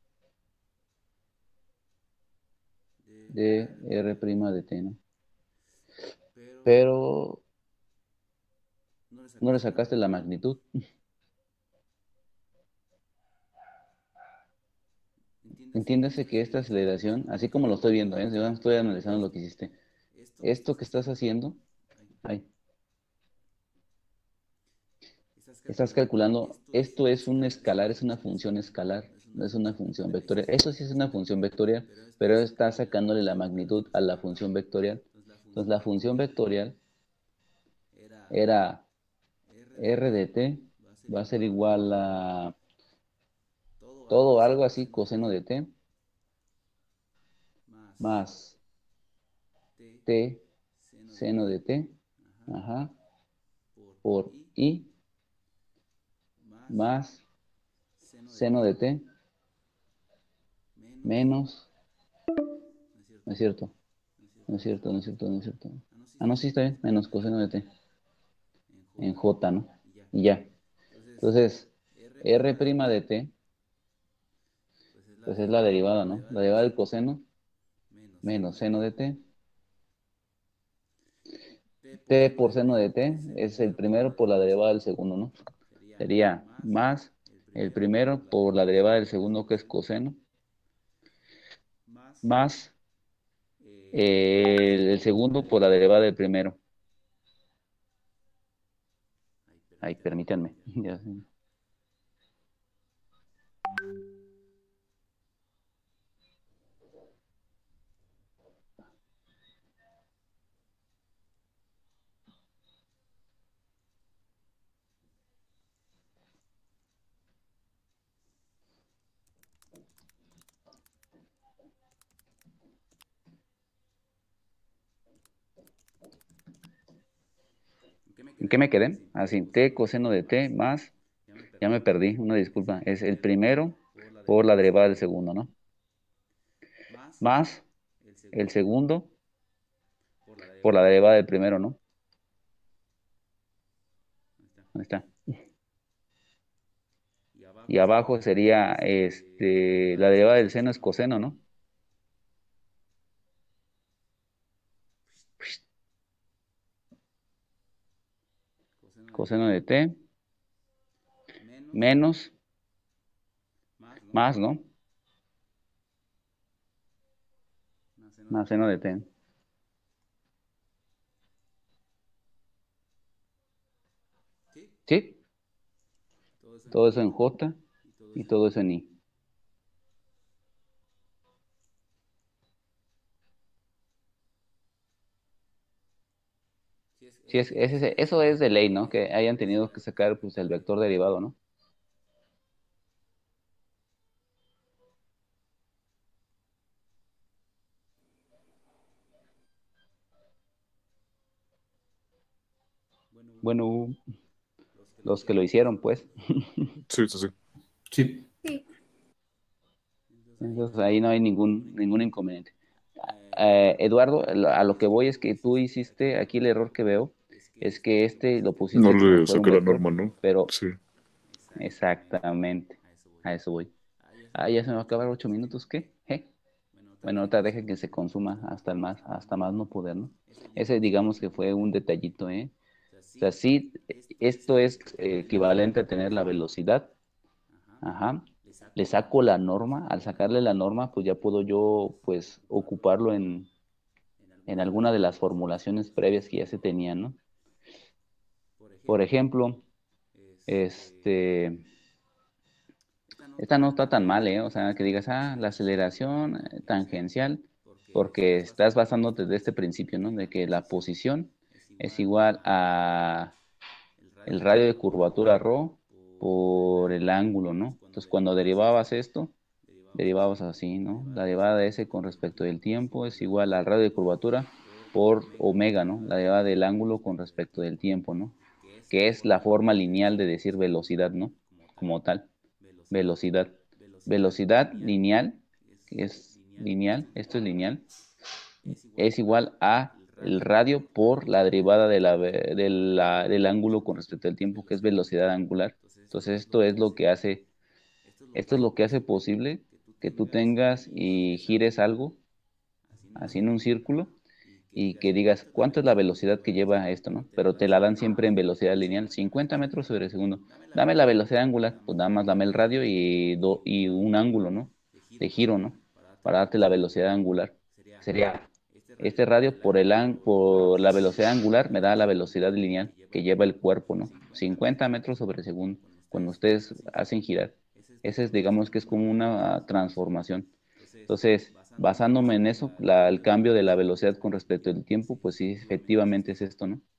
De r' de t, ¿no? Pero no le sacaste la magnitud. Entiéndase que esta aceleración, así como lo estoy viendo, ¿eh? Yo no estoy analizando lo que hiciste. Esto que estás haciendo, ay, estás calculando, esto es un escalar, es una función escalar, no es una función vectorial. Eso sí es una función vectorial, pero está sacándole la magnitud a la función vectorial. Entonces la función vectorial era r de t, va a ser igual a todo algo así, coseno de t, más t seno de t, ajá, por i, más seno de t, menos, no es cierto, no es cierto, no es cierto, no es cierto. Ah, no, sí está bien, menos coseno de t, en j, ¿no? Y ya. Entonces, r' de t, pues es la derivada, ¿no? La derivada del coseno, menos seno de t. T por seno de t es el primero por la derivada del segundo, ¿no? Sería más el primero por la derivada del segundo, que es coseno, más el, el segundo por la derivada del primero. Ay, permítanme. Ya sé. ¿En qué me quedé? Así, t coseno de t más, ya me perdí, una disculpa, es el primero por la derivada del segundo, ¿no? Más el segundo por la derivada del primero, ¿no? Ahí está. Y abajo sería este, la derivada del seno es coseno, ¿no? Coseno de t menos más, ¿no? Más seno de t. ¿Sí? Todo eso en J y todo eso en I. Sí, es, es ese- eso es de ley, ¿no? Que hayan tenido que sacar pues, el vector derivado, ¿no? Bueno, los que lo hicieron, pues. Sí, sí, sí. Sí. Sí. Entonces ahí no hay ningún, ningún inconveniente. Eh, Eduardo, lo- a lo que voy es que tú hiciste, aquí el error que veo es que este lo No pusiste como le si fuera un saqué la vector, norma, ¿no? pero Sí. exactamente, a eso voy. Ah, ya se me va a acabar ocho minutos, ¿qué? ¿Eh? Bueno, ahorita deja que se consuma hasta el más, hasta más no poder, ¿no? Ese digamos que fue un detallito, ¿eh? O sea, sí, esto es eh, equivalente a tener la velocidad. Ajá. Le saco la norma. Al sacarle la norma, pues ya puedo yo, pues, ocuparlo en, en alguna de las formulaciones previas que ya se tenían, ¿no? Por ejemplo, este, esta no está tan mal, ¿eh? O sea, que digas, ah, la aceleración eh, tangencial, porque estás basándote de este principio, ¿no? De que la posición es igual a el radio de curvatura ρ por el ángulo, ¿no? Entonces, cuando derivabas esto, derivabas así, ¿no? La derivada de S con respecto del tiempo es igual al radio de curvatura por omega, ¿no? La derivada del ángulo con respecto del tiempo, ¿no? Que es la forma lineal de decir velocidad, ¿no? Como tal, velocidad. Velocidad lineal, que es lineal, esto es lineal, es igual a el radio por la derivada de la, de la- del ángulo con respecto al tiempo, que es velocidad angular. Entonces, esto es lo que hace, esto es lo que hace posible que tú tengas y gires algo así en un círculo y que digas cuánto es la velocidad que lleva esto, ¿no? Pero te la dan siempre en velocidad lineal, cincuenta metros sobre segundo. Dame la velocidad angular, pues nada más dame el radio y, do- y un ángulo, ¿no? De giro, ¿no? Para darte la velocidad angular. Sería este radio por, el, an- por la velocidad angular me da la velocidad lineal que lleva el cuerpo, ¿no? cincuenta metros sobre segundo, cuando ustedes hacen girar. Ese es, digamos que es como una transformación. Entonces, basándome en eso, la- el cambio de la velocidad con respecto al tiempo, pues sí, efectivamente es esto, ¿no?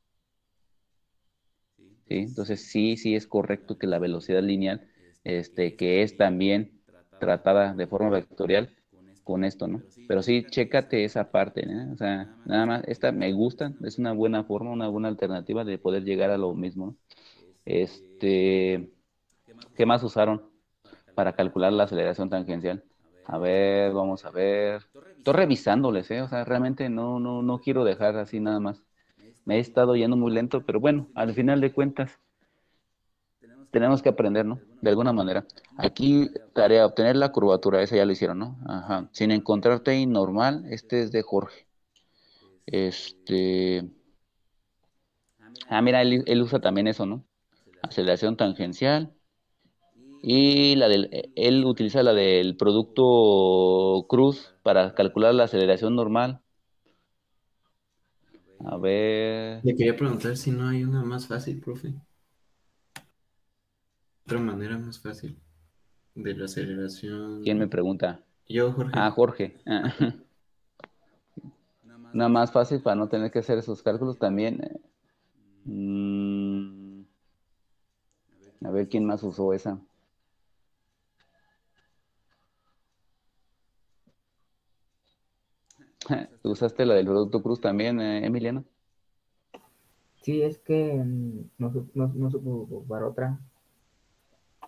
¿Sí? Entonces, sí, sí es correcto que la velocidad lineal, este, que es también tratada de forma vectorial con esto, ¿no? Pero sí, chécate esa parte, ¿no? O sea, nada más, esta me gusta, es una buena forma, una buena alternativa de poder llegar a lo mismo, ¿no? Este, ¿qué más usaron para calcular la aceleración tangencial? A ver, vamos a ver. Estoy revisándoles, ¿eh? O sea, realmente no, no, no quiero dejar así nada más. Me he estado yendo muy lento, pero bueno, al final de cuentas, tenemos que aprender, ¿no? De alguna manera. Aquí, tarea, obtener la curvatura, esa ya lo hicieron, ¿no? Ajá. Sin encontrar T I normal, este es de Jorge. Este. Ah, mira, él, él usa también eso, ¿no? Aceleración tangencial. Y la del, él utiliza la del producto Cruz para calcular la aceleración normal. A ver. Le quería preguntar si no hay una más fácil, profe. Otra manera más fácil de la ¿Quién me aceleración. pregunta? Yo, Jorge. Ah, Jorge. Ah, una más fácil para no tener que hacer esos cálculos también. eh, mm, a ver quién más usó esa. ¿Tú usaste la del producto Cruz también, eh, Emiliano? Sí, es que mm, no, su- no, no supo ocupar otra.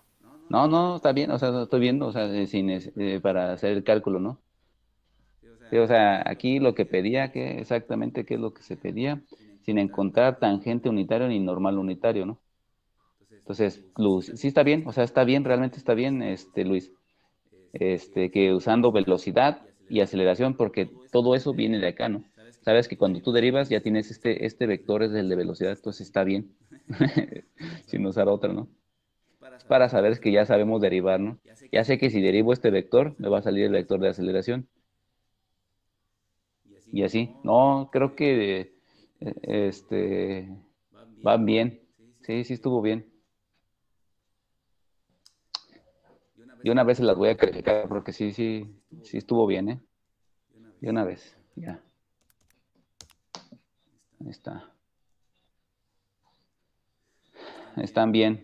No, no, está bien, o sea, estoy viendo, o sea, eh, sin, es- eh, para hacer el cálculo, ¿no? Sí, o sea, aquí lo que pedía, que exactamente qué es lo que se pedía, sin encontrar tangente unitario ni normal unitario, ¿no? Entonces, Luz, sí está bien, o sea, está bien, realmente está bien, este, Luis, este, que usando velocidad y aceleración, porque todo eso viene de acá, ¿no? Sabes que cuando tú derivas ya tienes este, este vector es el de velocidad, entonces está bien, sin usar otro, ¿no? Es para saber que ya sabemos derivar, ¿no? Ya sé que si derivo este vector, me va a salir el vector de aceleración. Y así, no, creo que eh, este van bien. Sí, sí estuvo bien. Yo una vez se las voy a calificar porque sí, sí, sí estuvo bien, ¿eh? De una vez, ya. Ahí está. Están bien.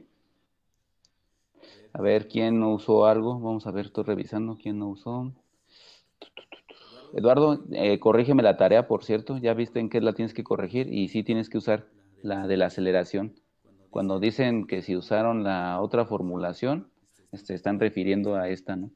A ver, ¿quién no usó algo? Vamos a ver, estoy revisando quién no usó. Eduardo, eh, corrígeme la tarea, por cierto. Ya viste en qué la tienes que corregir y sí tienes que usar la de la aceleración. Cuando dicen que si usaron la otra formulación, este, están refiriendo a esta, ¿no?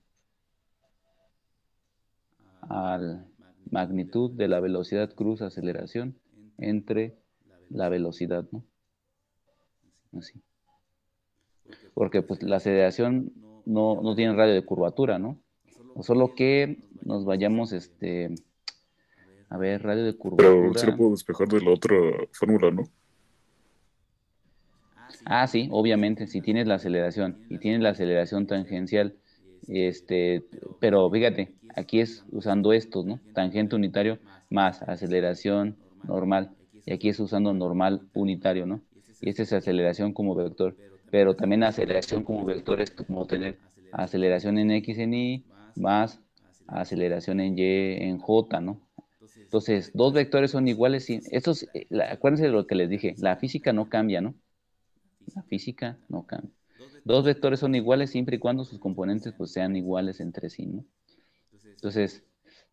A la magnitud de la velocidad cruz aceleración entre la velocidad, ¿no? Así. Porque pues la aceleración no, no tiene radio de curvatura, ¿no? O solo que nos vayamos, este, a ver, radio de Pero sí lo curvatura. puedo despejar de la otra fórmula, ¿no? Ah, sí, obviamente, si tienes la aceleración y tienes la aceleración tangencial, este, pero fíjate, aquí es usando estos, ¿no? Tangente unitario más aceleración normal, y aquí es usando normal unitario, ¿no? Y esta es aceleración como vector, pero también aceleración como vector es como tener aceleración en X en Y más aceleración en Y en J, ¿no? Entonces, dos vectores son iguales, y estos, eh, la- acuérdense de lo que les dije, la física no cambia, ¿no? La física no cambia. Dos vectores son iguales siempre y cuando sus componentes pues sean iguales entre sí, ¿no? Entonces,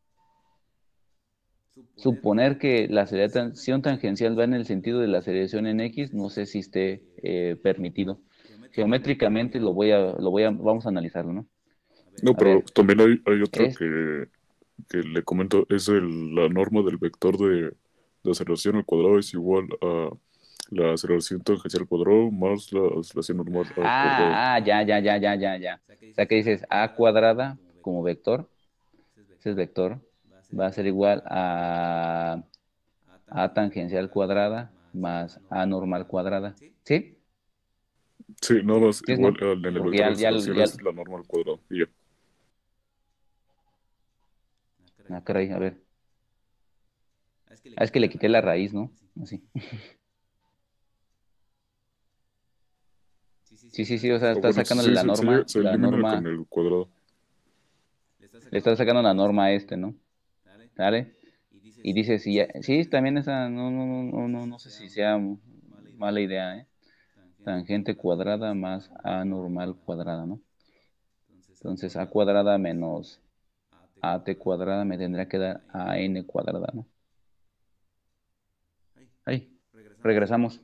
suponer que la aceleración tangencial va en el sentido de la aceleración en X, no sé si esté eh, permitido. Geométricamente lo voy a, lo voy a, vamos a analizarlo, ¿no? No, A pero ver, también hay, hay otro es, que, que le comento, es el, la norma del vector de, de aceleración al cuadrado es igual a la aceleración tangencial al cuadrado más la aceleración normal al cuadrado. ah, ah, ya, ya, ya, ya, ya, ya. O sea que dices A cuadrada como vector, ese es vector, va a ser igual a A tangencial cuadrada más A normal cuadrada. ¿Sí? Sí, nada más ¿Sí es igual no? al- en el Porque vector de ya, ya, aceleración ya, es la norma al cuadrado. Y ya. ah, caray, a ver. Ah, es que le quité la raíz, ¿no? Así. Sí, sí, sí, o sea, O está bueno, sí, sacándole sí, la se, se, norma, se la elimina con norma, el cuadrado. le está sacando la norma a este, ¿no? ¿Sale? Y dice, si ya, sí, también esa, no, no, no, no, no, no sé si sea mala idea, ¿eh? Tangente cuadrada más A normal cuadrada, ¿no? Entonces, A cuadrada menos A t cuadrada me tendría que dar A n cuadrada, ¿no? Ahí, regresamos.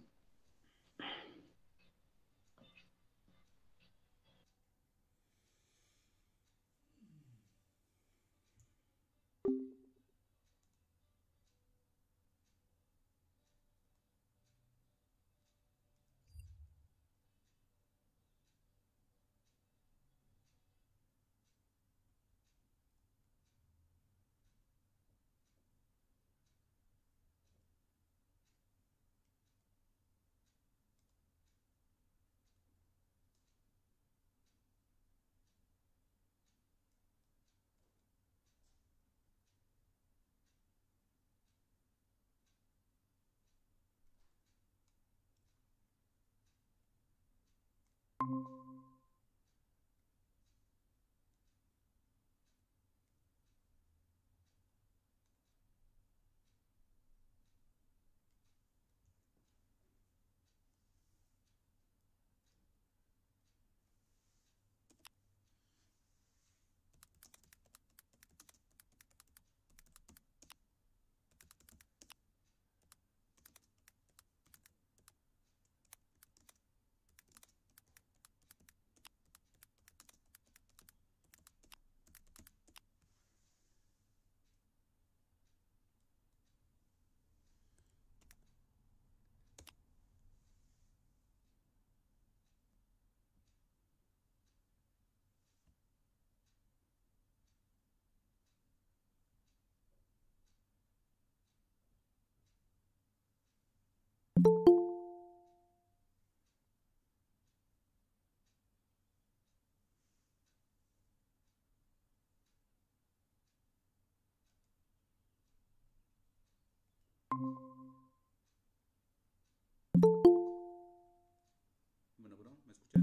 Bueno, bueno, ¿me escuchan?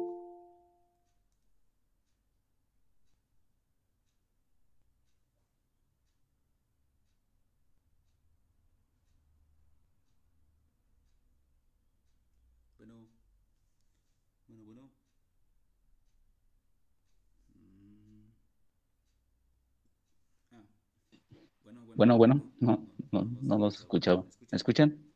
Bueno, bueno, bueno. Mm, ah, bueno, bueno, Bueno, bueno, bueno. no, No, no, no no los los escuchaba. escuchaba. ¿Me ¿Me escuchan? escuchan?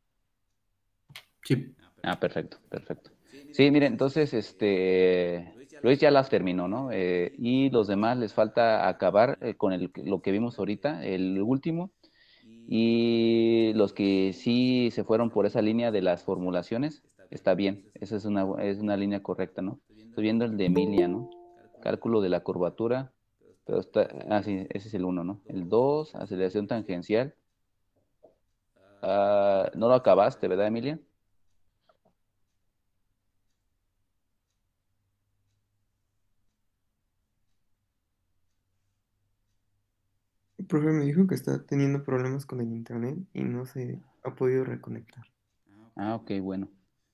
Sí. Ah, Ah, perfecto, perfecto, perfecto. perfecto. Sí, Sí, miren, miren, entonces, entonces, este, este, Luis ya Luis las ya las terminó, terminó, ¿no? eh, Eh, y y los los demás demás les les falta falta acabar acabar eh, eh, con con el, el, lo lo que que vimos vimos ahorita, ahorita, el el último, último, y y los los que que sí sí se se fueron fueron por por esa esa línea línea de de las las formulaciones, formulaciones, está está bien. bien. Esa es Esa es una, una, es es una una línea línea correcta, correcta, ¿no? ¿no? Estoy viendo Estoy el de viendo el de Emilia, curvatura, ¿no? cálculo de la Cálculo de la curvatura, curvatura, pero pero está, está, ese ah, es sí, el ese es el uno, uno, ¿no? ¿no? El El dos, dos, aceleración aceleración tangencial. tangencial. Ah, no lo Ah, no lo acabaste, ¿verdad, acabaste, ¿verdad, Emilia? Emilia? El profe me dijo que está teniendo problemas con el internet y no se ha podido reconectar. Ah, ok, Ah, ok, bueno. bueno.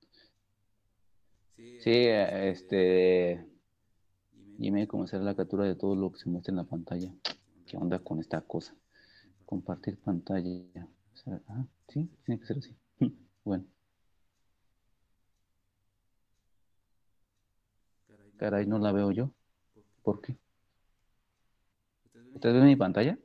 Sí, Sí, ahí, eh, este, este, dime cómo dime hacer cómo la hacer la captura captura de de todo todo lo lo que que se se muestra muestra en en la la pantalla. pantalla. ¿Qué ¿Qué onda onda con con esta esta cosa? cosa? Compartir Compartir pantalla. pantalla. O sea, ah, Tiene sí, que ser tiene así. que ser así. Bueno, Caray, no la caray, veo no yo. la veo yo. ¿Por qué? ¿Por qué? ¿Ustedes ven mi ¿Ustedes ven mi pantalla? pantalla?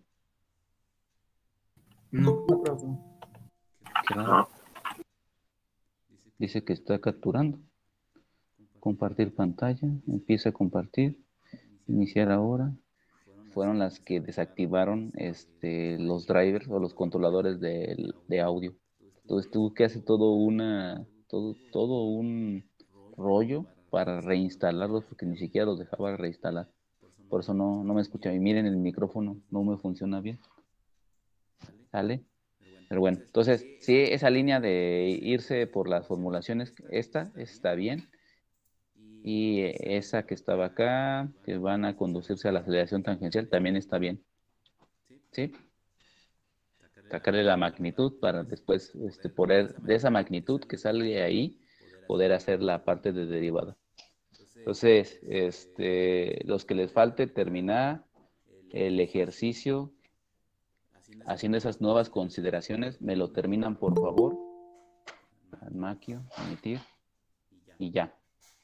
No. No, profe. Qué raro. Qué raro. No, Dice que Dice está que está capturando. compartir Compartir pantalla. pantalla. Empieza a Empieza a compartir. compartir. Iniciar Iniciar ahora. ahora. Fueron las Fueron que las que desactivaron desactivaron este, este, los los drivers drivers o o los los controladores controladores de, de de, de audio. audio. Entonces tuvo Entonces que tuvo hacer que hacer todo todo una, una, todo, todo, todo, todo todo un un rollo rollo para para reinstalarlos porque ni reinstalarlos porque siquiera ni los siquiera los dejaba dejaba reinstalar. reinstalar. Por eso no Por me eso no, escuchan. no me Y escuchan. Y miren, miren, el el micrófono no micrófono me no me funciona bien. funciona bien. ¿Sale? ¿Sale? Pero bueno, Pero bueno, entonces, entonces, sí, sí, esa línea esa línea de de irse por irse las por las formulaciones, formulaciones, esta esta está está bien. bien. Y Y esa esa que que estaba estaba acá, que acá, van que a van a conducirse a la conducirse a la aceleración aceleración tangencial, tangencial, también está también bien. está bien. ¿Sí? ¿Sí? Sacarle la Sacarle la magnitud para magnitud para después después este, este, poder, de poder, esa de esa magnitud que magnitud que sale de sale ahí, ahí, poder hacer poder la hacer parte la de parte de derivada. derivada. Entonces, Entonces, este, los este, que les los que les falte falte terminar terminar el el ejercicio ejercicio haciendo esas haciendo nuevas esas nuevas consideraciones, me lo consideraciones, me lo terminan, por terminan, por favor. favor. Al Maquio, maquio, emitir y ya. y ya.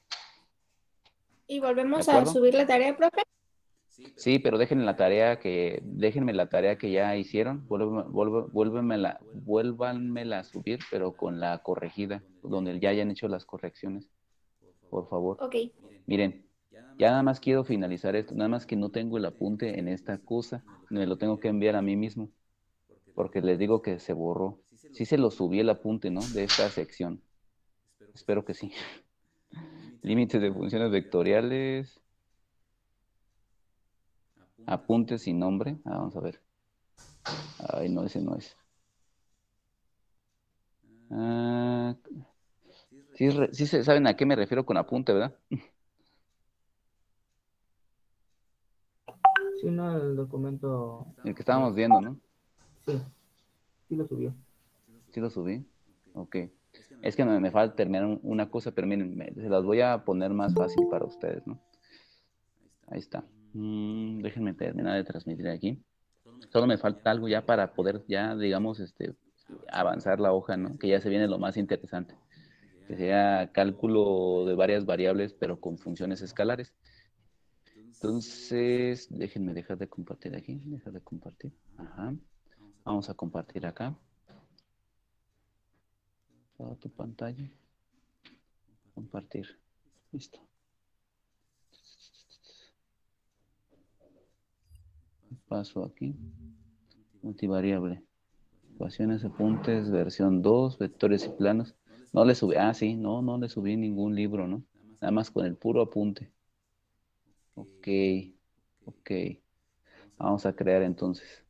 ¿Y ¿De volvemos a acuerdo? subir la tarea, profe? Sí, pero Sí, pero déjenme la déjenme la tarea que, tarea que, déjenme la déjenme tarea la que tarea ya que ya hicieron, hicieron, vuélvanmela, vuélveme- vuelve- vuélvemela, vuélvanmela vuélvanmela a a subir, subir, pero pero con con la la corregida, corregida, donde ya donde hayan ya hecho hayan las hecho las correcciones, correcciones, por por favor. favor. Ok. Miren, Miren, ya nada más ya nada quiero más quiero finalizar esto, finalizar nada más esto, que nada el más que no apunte tengo el en esta apunte en esta cosa, cosa, me lo me tengo lo que tengo enviar que a mí enviar a mí mismo, mismo, porque les porque digo les que digo se que se borró. borró. Sí se lo Sí se subí lo el subí el apunte, ¿no? apunte, ¿no? De esta sección. Espero que sí. Espero que sí. Límites de Límites de funciones funciones vectoriales, vectoriales, apuntes sin apuntes sin nombre. nombre. Ah, vamos a ver. Ay, no, ese no es. Ah, Ah, sí, re- sí, sí re- se sí saben se a qué saben me a qué me refiero con refiero con apunte, apunte, ¿verdad? ¿verdad? Sí, no, el documento, El que El eh, estábamos viendo, ¿no? sí, sí lo subió. Sí lo Sí subí. lo subí. Ok. Ok. Es que me Es que falta me, me terminar falta una terminar un- cosa, una cosa, pero miren, me- se las voy a poner más fácil para ustedes, ¿no? ahí está. Ahí está. Mm, déjenme Mm, déjenme terminar de terminar de transmitir transmitir aquí. aquí. Solo me Solo falta me algo ya falta para algo ya poder, para ya, poder, ya, digamos, este, digamos, este, avanzar la avanzar hoja, la ¿no? hoja, Que ya ¿no? se Que ya viene se lo viene más lo más interesante. interesante. Que Que sea sea cálculo cálculo de de varias varias variables, variables, pero pero con con funciones funciones escalares. escalares. Entonces, Entonces, déjenme dejar de compartir aquí. Dejar de compartir. ajá, Ajá. vamos a Vamos a compartir compartir acá. acá. Toda Toda tu tu pantalla. pantalla. Compartir. Compartir. Listo. Listo. Paso aquí. Paso aquí. Multivariable. Multivariable. Ecuaciones, Ecuaciones, apuntes, apuntes, versión versión dos, dos, vectores vectores y y planos. planos. No le No subí le ningún subí, ah, libro, sí, no, no le subí ningún libro, ¿no? nada más Nada con el más con puro el puro apunte. apunte. Ok, Ok, ok. ok. Vamos a Vamos a crear crear entonces. entonces.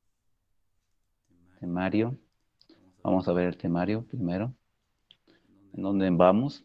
Temario. Temario. Vamos a ver el Vamos a ver el temario. temario primero. ¿En ¿En dónde vamos?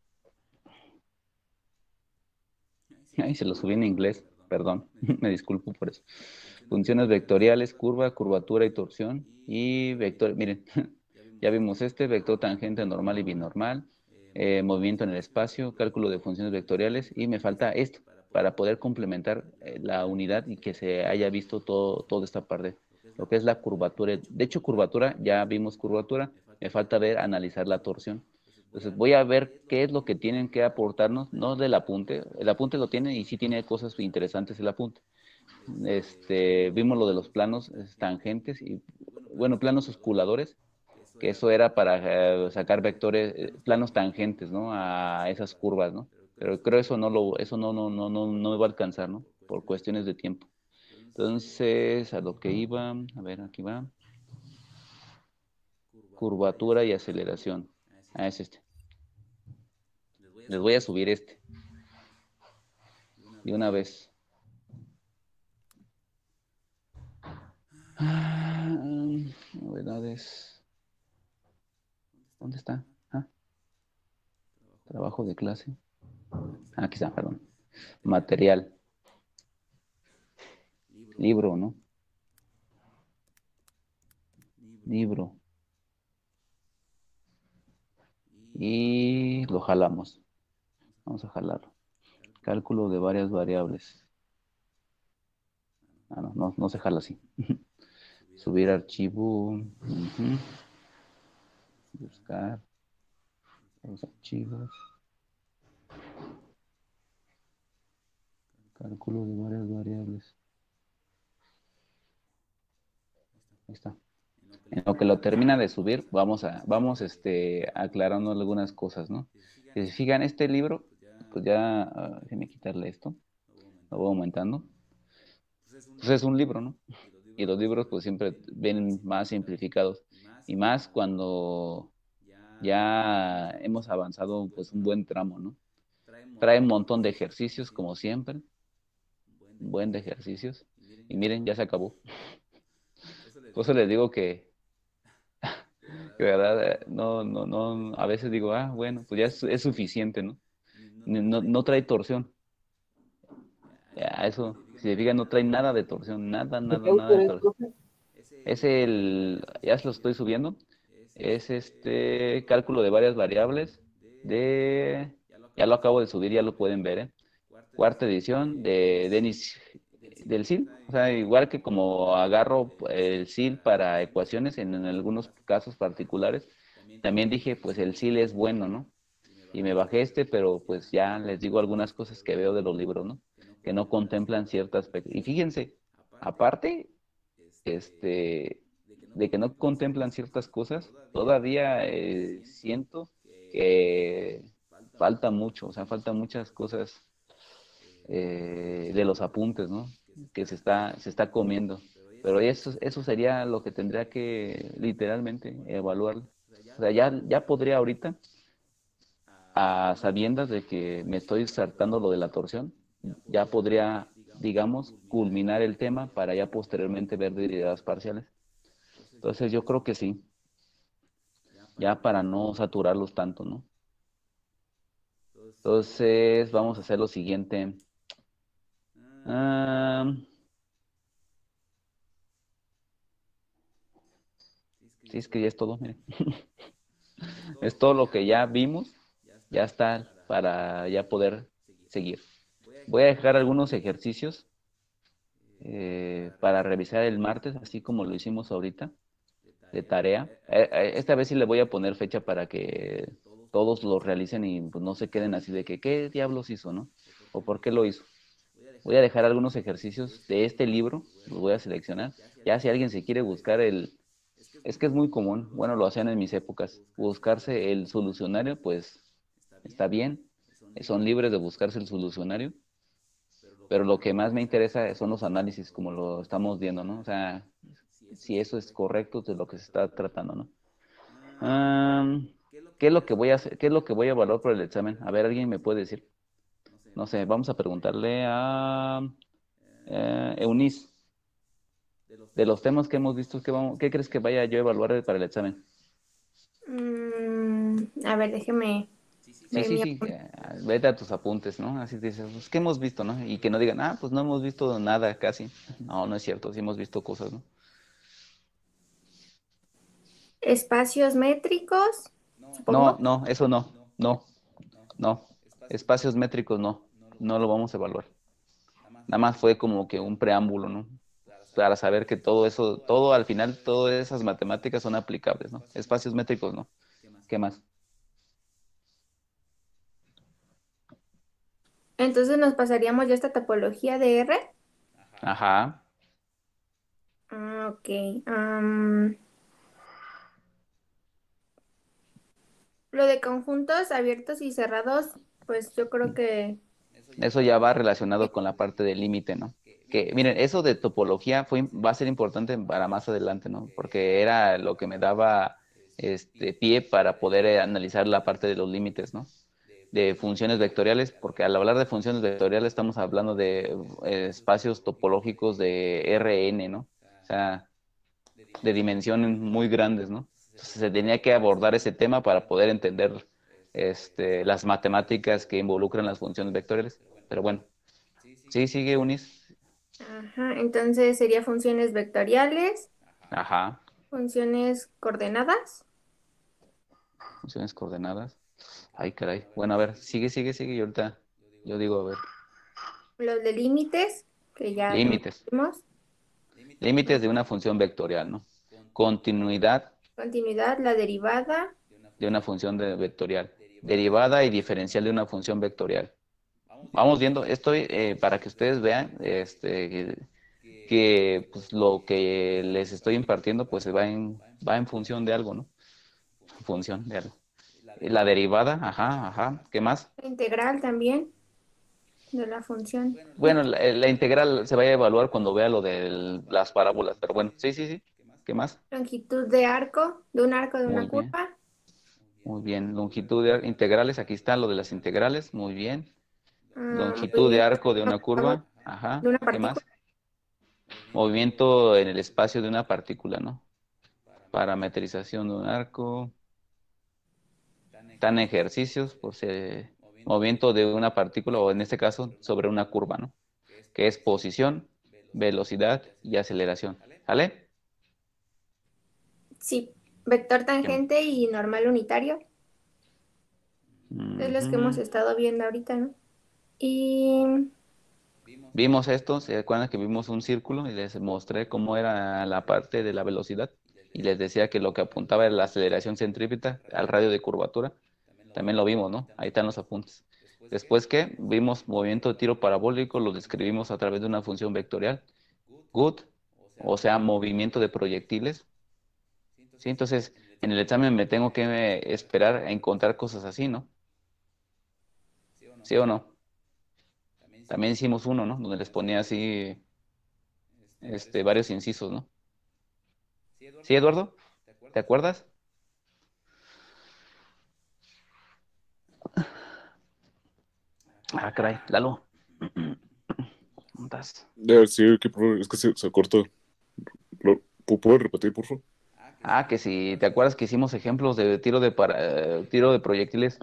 Ay, se lo subí en inglés, perdón, me disculpo por eso. Funciones vectoriales, curva, curvatura y torsión. Y vector, miren, ya vimos este, vector tangente normal y binormal, eh, movimiento en el espacio, cálculo de funciones vectoriales, y me falta esto, para poder complementar eh, la unidad y que se haya visto todo, toda esta parte, lo que es la curvatura. De hecho, curvatura, ya vimos curvatura, me falta ver, analizar la torsión. Entonces voy a ver qué es lo que tienen que aportarnos, no del apunte, el apunte lo tiene y sí tiene cosas interesantes el apunte. Este, vimos lo de los planos tangentes y, bueno, planos osculadores, que eso era para eh, sacar vectores, eh, planos tangentes, ¿no? A esas curvas, ¿no? Pero creo eso no lo, eso no, no, no, no, no me va a alcanzar, ¿no? Por cuestiones de tiempo. Entonces, a lo que iba, a ver, aquí va. Curvatura y aceleración. Ah, es este. Les voy a subir este. De una vez. Ah, novedades. ¿Dónde está? Ah, trabajo de clase. Ah, aquí está, perdón. Material. Libro, ¿no? Libro. Y lo jalamos. Vamos a jalarlo. Cálculo de varias variables. Ah, no, no, no se jala así. Subir archivo. Uh-huh. Buscar los archivos. Cálculo de varias variables. Ahí está. En lo que lo termina de subir, vamos a, vamos este, aclarando algunas cosas, ¿no? Si se fijan, este libro, pues ya, uh, déjenme quitarle esto, lo voy aumentando. Pues es un libro, ¿no? Y los libros pues siempre ven más simplificados. Y más cuando ya hemos avanzado pues un buen tramo, ¿no? Trae un montón de ejercicios, como siempre. Un buen de ejercicios. Y miren, ya se acabó. Por eso les digo que, que verdad, no, no, no, a veces digo, ah, bueno, pues ya es, es suficiente, ¿no? No, no trae torsión. Ya, eso, si se fijan, no trae nada de torsión, nada, ¿De nada, qué nada de autor es, torsión. profe? Es el, ya se lo estoy subiendo, es este cálculo de varias variables de, ya lo acabo de subir, ya lo pueden ver, ¿eh? Cuarta edición de Denis, del S I L, o sea, igual que como agarro el S I L para ecuaciones en, en algunos casos particulares, también dije, pues el S I L es bueno, ¿no? Y me bajé este, pero pues ya les digo algunas cosas que veo de los libros, ¿no? Que no contemplan ciertas aspectos. Y fíjense, aparte, este, de que no contemplan ciertas cosas, todavía eh, siento que falta mucho, o sea, faltan muchas cosas eh, de los apuntes, ¿no? Que se está, se está comiendo. Pero eso, eso sería lo que tendría que literalmente evaluar. O sea, ya, ya podría ahorita, a sabiendas de que me estoy saltando lo de la torsión, ya podría, digamos, culminar el tema para ya posteriormente ver derivadas parciales. Entonces yo creo que sí, ya para no saturarlos tanto, ¿no? Entonces vamos a hacer lo siguiente. Ah, sí, es que ya es todo, miren. Es todo lo que ya vimos, ya está para ya poder seguir. Voy a dejar algunos ejercicios eh, para revisar el martes, así como lo hicimos ahorita, de tarea. Eh, eh, esta vez sí le voy a poner fecha para que todos lo realicen y pues, no se queden así de que, ¿qué diablos hizo, no? ¿O por qué lo hizo? Voy a dejar algunos ejercicios de este libro, los voy a seleccionar. Ya si alguien se quiere buscar el... Es que es muy común, bueno, lo hacían en mis épocas, buscarse el solucionario, pues está bien, son libres de buscarse el solucionario, pero lo que más me interesa son los análisis, como lo estamos viendo, ¿no? O sea, si eso es correcto de lo que se está tratando, ¿no? Um, ¿qué es lo que voy a hacer? ¿Qué es lo que voy a evaluar por el examen? A ver, ¿alguien me puede decir? No sé, vamos a preguntarle a eh, Eunice. De los temas que hemos visto, ¿qué, vamos, ¿qué crees que vaya yo a evaluar para el examen? Mm, A ver, déjeme Sí, ver sí, mi sí, apunte. eh, vete a tus apuntes, ¿no? Así dices, pues, ¿qué hemos visto, no? Y que no digan, ah, pues no hemos visto nada casi. No, no es cierto, sí hemos visto cosas, ¿no? Espacios métricos, No, supongo. no, eso no, no, no. Espacios métricos no, no lo vamos a evaluar. Nada más fue como que un preámbulo, ¿no? Para saber que todo eso, todo al final, todas esas matemáticas son aplicables, ¿no? Espacios métricos no. ¿Qué más? Entonces nos pasaríamos ya a esta topología de R. Ajá. Ah, ok. Am, lo de conjuntos abiertos y cerrados, pues yo creo que Eso ya va relacionado con la parte del límite, ¿no? Que, miren, eso de topología fue, va a ser importante para más adelante, ¿no? Porque era lo que me daba este pie para poder eh, analizar la parte de los límites, ¿no? De funciones vectoriales, porque al hablar de funciones vectoriales estamos hablando de eh, espacios topológicos de R N, ¿no? O sea, de dimensiones muy grandes, ¿no? Entonces se tenía que abordar ese tema para poder entender este, las matemáticas que involucran las funciones vectoriales. Pero bueno, sí, sigue Unis. ajá, entonces sería funciones vectoriales, Ajá, funciones coordenadas. funciones coordenadas. Ay, caray. Bueno, a ver, sigue, sigue, sigue. Y ahorita yo digo, a ver, Los de límites, que ya también límites. vimos. Límites de una función vectorial, ¿no? Continuidad Continuidad, la derivada. de una función de vectorial. Derivada y diferencial de una función vectorial. Vamos viendo esto eh, para que ustedes vean este, que, que, pues, lo que les estoy impartiendo pues va en, va en función de algo, ¿no? Función de algo. La derivada, ajá, ajá. ¿Qué más? La integral también de la función. Bueno, la, la integral se va a evaluar cuando vea lo de las parábolas, pero bueno, sí, sí, sí. ¿Qué más? Longitud de arco, de un arco de una Muy bien, curva. muy bien. Longitud de integrales, aquí está lo de las integrales, muy bien. Ah, Longitud de movimiento arco de una curva, ajá. de una ¿Qué partícula. más? Movimiento en el espacio de una partícula, ¿no? Parametrización de un arco. Están ejercicios por si movimiento de una partícula, o en este caso, sobre una curva, ¿no? Que es posición, velocidad y aceleración. ¿Vale? Sí, vector tangente y normal unitario. Es los que hemos Ujú. estado viendo ahorita, ¿no? Y Vimos esto, ¿se acuerdan que vimos un círculo y les mostré cómo era la parte de la velocidad? Y les decía que lo que apuntaba era la aceleración centrípeta al radio de curvatura. También lo vimos, ¿no? Ahí están los apuntes. Después que vimos movimiento de tiro parabólico, lo describimos a través de una función vectorial. Good, o sea, movimiento de proyectiles. ¿Sí? Entonces, en el examen me tengo que eh, esperar a encontrar cosas así, ¿no? ¿Sí o no? También hicimos uno, ¿no? Donde les ponía así este, varios incisos, ¿no? ¿Sí, Eduardo? ¿Te acuerdas? Ah, caray, Lalo. ¿Cómo estás? Eh, sí, que por- es que se, se corta. Lo- ¿pu- ¿Puedes repetir, por favor? Ah, que si te acuerdas que hicimos ejemplos de tiro de para, eh, tiro de proyectiles,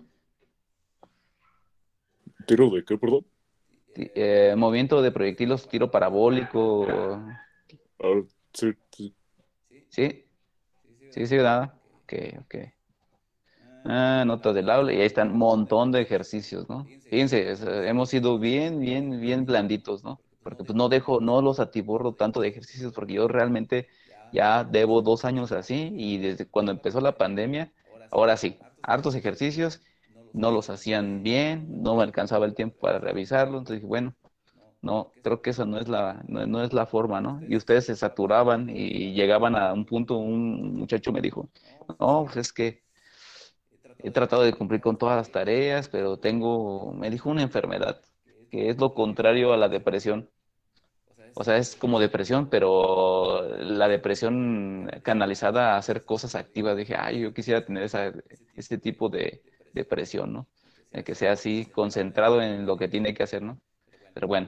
¿Tiro de qué, perdón? ti- eh, movimiento de proyectiles, tiro parabólico, Ah, sí, sí. ¿sí? Sí, sí, nada. Ok, ok. Ah, notas del aula y ahí están un montón de ejercicios, ¿no? Fíjense, es, eh, hemos sido bien, bien, bien blanditos, ¿no? Porque pues no dejo, no los atiborro tanto de ejercicios porque yo realmente ya debo dos años así y desde cuando empezó la pandemia, ahora sí, hartos ejercicios, no los hacían bien, no me alcanzaba el tiempo para revisarlo, entonces dije, bueno, no, creo que esa no es la, no, no es la forma, ¿no? Y ustedes se saturaban y llegaban a un punto, un muchacho me dijo, no, pues es que he tratado de cumplir con todas las tareas, pero tengo, me dijo una enfermedad, que es lo contrario a la depresión. O sea, es como depresión, pero la depresión canalizada a hacer cosas activas. Dije, ay, yo quisiera tener esa, ese tipo de depresión, ¿no? De que sea así, concentrado en lo que tiene que hacer, ¿no? Pero bueno,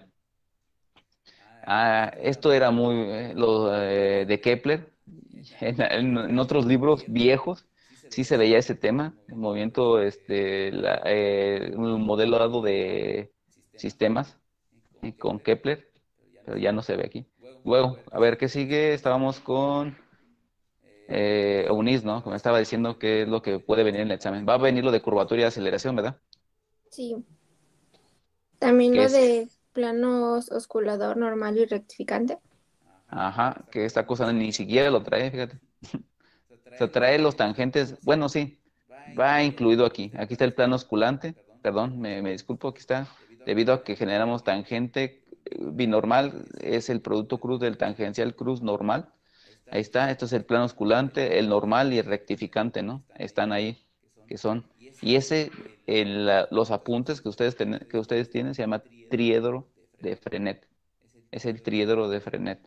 ah, esto era muy, eh, lo eh, de Kepler, en, en- en otros libros viejos, sí se veía ese tema, el movimiento, este, la, eh, un modelo dado de sistemas y con Kepler, pero ya no se ve aquí. Luego, a ver, ¿qué sigue? Estábamos con eh, Eunice, ¿no? Como estaba diciendo, qué es lo que puede venir en el examen. Va a venir lo de curvatura y aceleración, ¿verdad? Sí. También Que lo es, de planos osculador normal y rectificante. ajá, que esta cosa ni siquiera lo trae, fíjate. Se trae los tangentes, bueno, sí, va incluido aquí. Aquí está el plano osculante, perdón, me, me disculpo, aquí está. Debido a que generamos tangente eh, binormal, es el producto cruz del tangencial cruz normal. Ahí está, esto es el plano osculante, el normal y el rectificante, ¿no? Están ahí, que son. Y ese, el, la- los apuntes que ustedes, ten- que ustedes tienen se llama triedro de Frenet. Es el triedro de Frenet.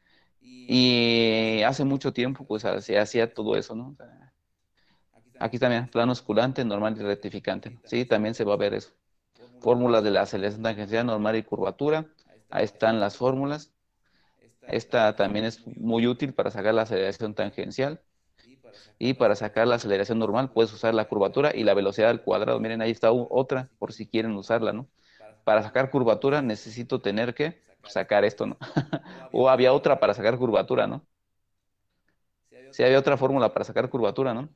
Y hace mucho tiempo, pues, se hacía todo eso, ¿no? O sea, aquí también, plano osculante, normal y rectificante, ¿no? Sí, también se va a ver eso. Fórmulas de la aceleración tangencial, normal y curvatura. Ahí están las fórmulas. Esta también es muy útil para sacar la aceleración tangencial. Y para sacar la aceleración normal puedes usar la curvatura y la velocidad al cuadrado. Miren, ahí está otra, por si quieren usarla, ¿no? Para sacar curvatura necesito tener que sacar esto, ¿no? O había otra para sacar curvatura, ¿no? Sí, había otra fórmula para sacar curvatura, ¿no?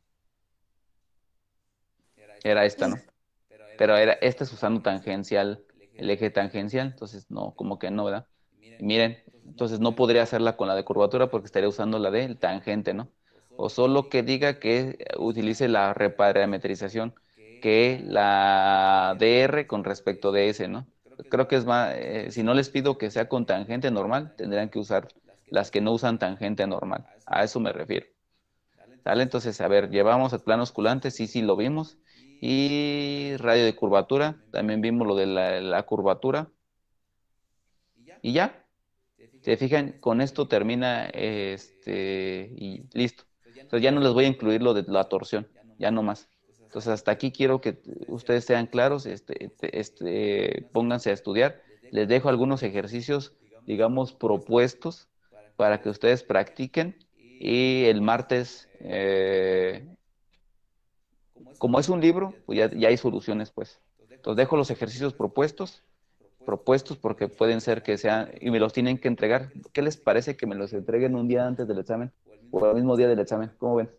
Era esta, ¿no? Pero era, esta es usando tangencial, el eje tangencial, entonces no, como que no, ¿verdad? Y miren, entonces no podría hacerla con la de curvatura porque estaría usando la del tangente, ¿no? O solo que diga que utilice la reparametrización, que la D R con respecto de S, ¿no? Creo que es más, eh, si no les pido que sea con tangente normal, tendrían que usar las que no usan tangente normal. A eso me refiero. ¿Sale? Entonces, a ver, llevamos el plano osculante, sí, sí, lo vimos. Y radio de curvatura, también vimos lo de la, la curvatura. Y ya, se fijan, con esto termina este y listo. Entonces ya no les voy a incluir lo de la torsión, ya no más. Entonces hasta aquí quiero que ustedes sean claros, este, este, este, pónganse a estudiar. Les dejo algunos ejercicios, digamos, propuestos para que ustedes practiquen. Y el martes, eh, como es un libro, pues ya, ya hay soluciones, pues. Entonces dejo los ejercicios propuestos propuestos porque pueden ser que sean, y me los tienen que entregar. ¿Qué les parece que me los entreguen un día antes del examen? O el mismo día del examen, ¿cómo ven?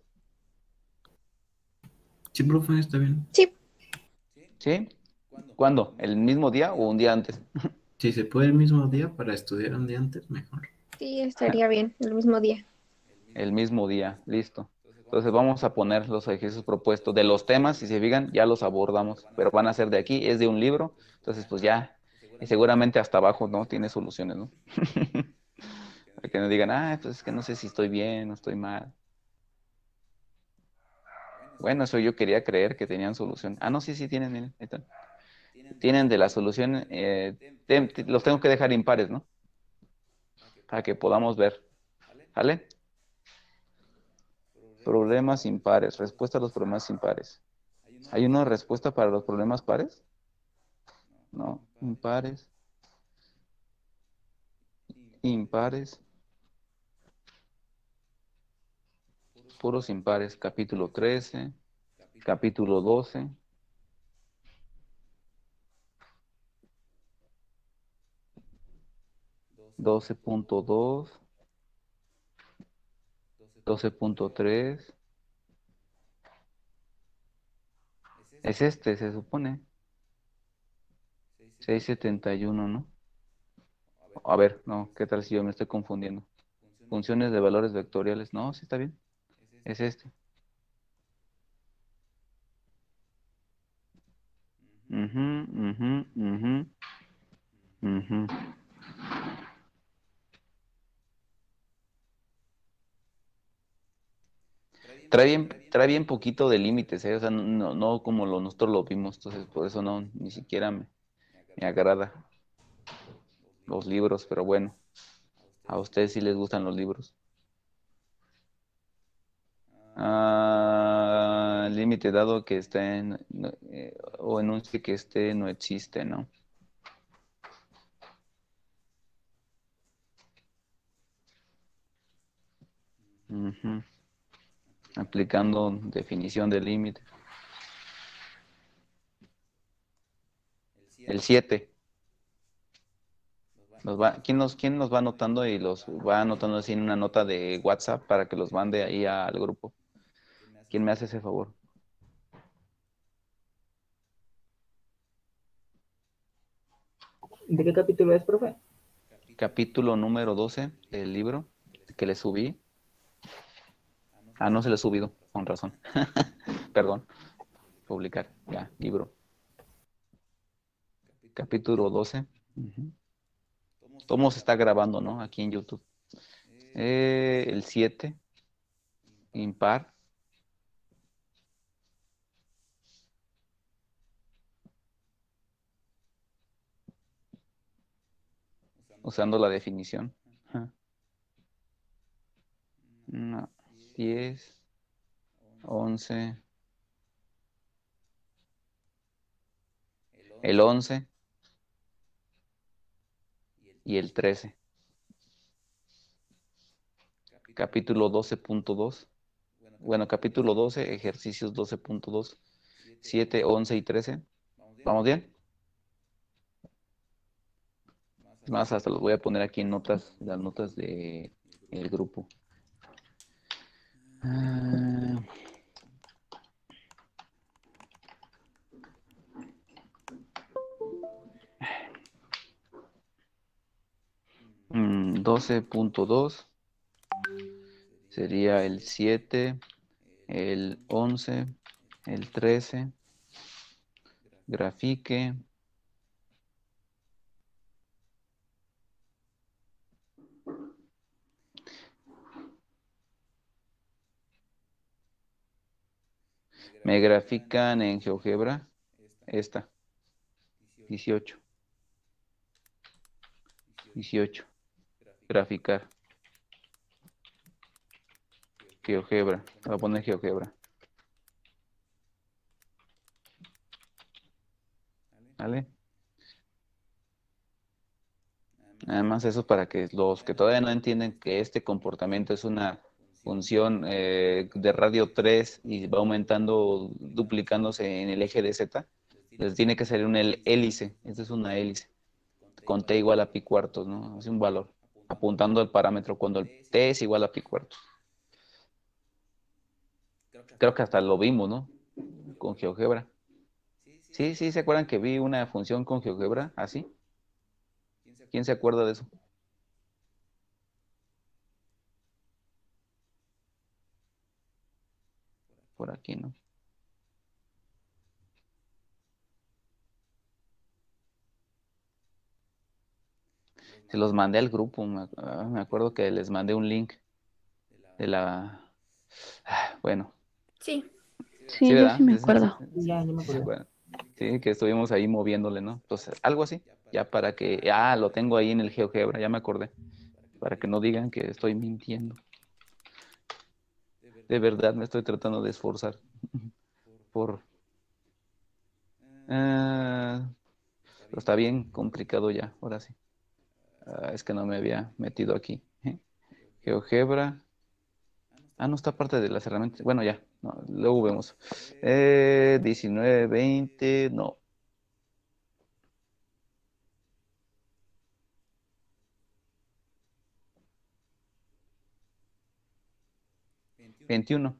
Sí, profe, está bien. Sí, ¿Sí? ¿Cuándo? ¿El mismo día o un día antes? Si se puede el mismo día para estudiar un día antes, mejor. sí, estaría bien, el mismo día. El mismo día, listo. Entonces vamos a poner los ejercicios propuestos de los temas, si se fijan, ya los abordamos, pero van a ser de aquí, es de un libro, entonces pues ya, y seguramente hasta abajo, ¿no? Tiene soluciones, ¿no? Para que no digan, ah, pues es que no sé si estoy bien o estoy mal. Bueno, eso yo quería creer que tenían solución. Ah, no, sí, sí, tienen, miren, ahí están. Tienen de la solución, eh, te- te- los tengo que dejar impares, ¿no? Para que podamos ver. ¿Vale? Problemas impares, respuesta a los problemas impares. ¿Hay una respuesta para los problemas pares? No, impares, impares, puros impares. Capítulo trece, capítulo doce. doce punto dos, doce punto tres. Es este, se supone. seiscientos setenta y uno, ¿no? A ver, no, ¿qué tal si yo me estoy confundiendo? Funciones de valores vectoriales. No, sí está bien. Es este. Ujú, ujú, ujú, ujú. Trae bien, trae bien poquito de límites, ¿eh? O sea, no, no no como lo, nosotros lo vimos, entonces por eso no, ni siquiera me, me agrada los libros, pero bueno, a ustedes sí les gustan los libros. Ah, límite dado que esté en, no, eh, o enuncie que este no existe, ¿no? Ujú. aplicando definición de límite. El siete. Los va, ¿quién, nos, ¿Quién nos va anotando y los va anotando así en una nota de WhatsApp para que los mande ahí al grupo? ¿Quién me hace ese favor? ¿De qué capítulo es, profe? Capítulo número doce del libro que le subí. Ah, no se le he subido, con razón. Perdón. Publicar, ya, libro. Capítulo doce. Uh-huh. ¿Cómo se está grabando, no? Aquí en YouTube. Eh, el siete. Impar. Usando la definición. Uh-huh. No. diez. once. El once. Y el trece. Capítulo doce punto dos. Bueno, capítulo doce, ejercicios doce punto dos. siete, once y trece. ¿Vamos bien? Más hasta los voy a poner aquí en notas, las notas de el grupo. Ah. Mm, doce punto dos sería el siete, el once, el trece, grafique, me grafican en GeoGebra esta, dieciocho, dieciocho, graficar, GeoGebra, voy a poner GeoGebra. ¿Vale? Además, eso es para que los que todavía no entienden que este comportamiento es una función eh, de radio tres y va aumentando, duplicándose en el eje de Z, les tiene que salir un hélice. Esta es una hélice con T igual a pi cuartos, ¿no? Es un valor apuntando al parámetro cuando el T es igual a pi cuartos. Creo que hasta lo vimos, ¿no? Con GeoGebra. Sí, sí, ¿se acuerdan que vi una función con GeoGebra así? ¿Quién se acuerda de eso? Por aquí, ¿no? Se los mandé al grupo, me, me acuerdo que les mandé un link de la... Bueno. Sí. Sí, Sí, yo ¿verdad? sí me Sí, sí, acuerdo. sí, Ya, ya me sí, acuerdo. bueno. Sí, que estuvimos ahí moviéndole, ¿no? Entonces, algo así, ya para que... Ah, lo tengo ahí en el GeoGebra, ya me acordé. Para que no digan que estoy mintiendo. De verdad me estoy tratando de esforzar. Por... Ah, pero está bien complicado ya, ahora sí. Ah, es que no me había metido aquí. ¿eh? GeoGebra. Ah, no está parte de las herramientas. Bueno, ya, no, luego vemos. Eh, diecinueve, veinte, no. veintiuno.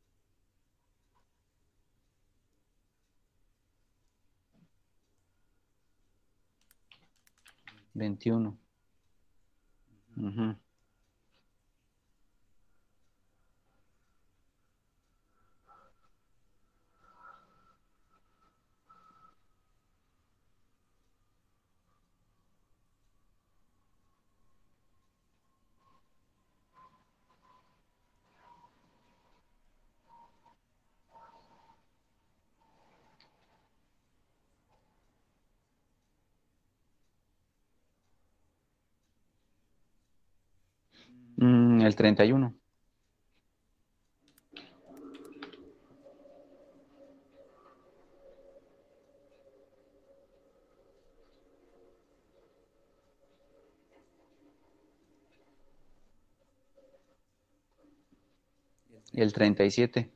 veintiuno. Uh-huh. Mm, el treinta y uno. Y el treinta y siete.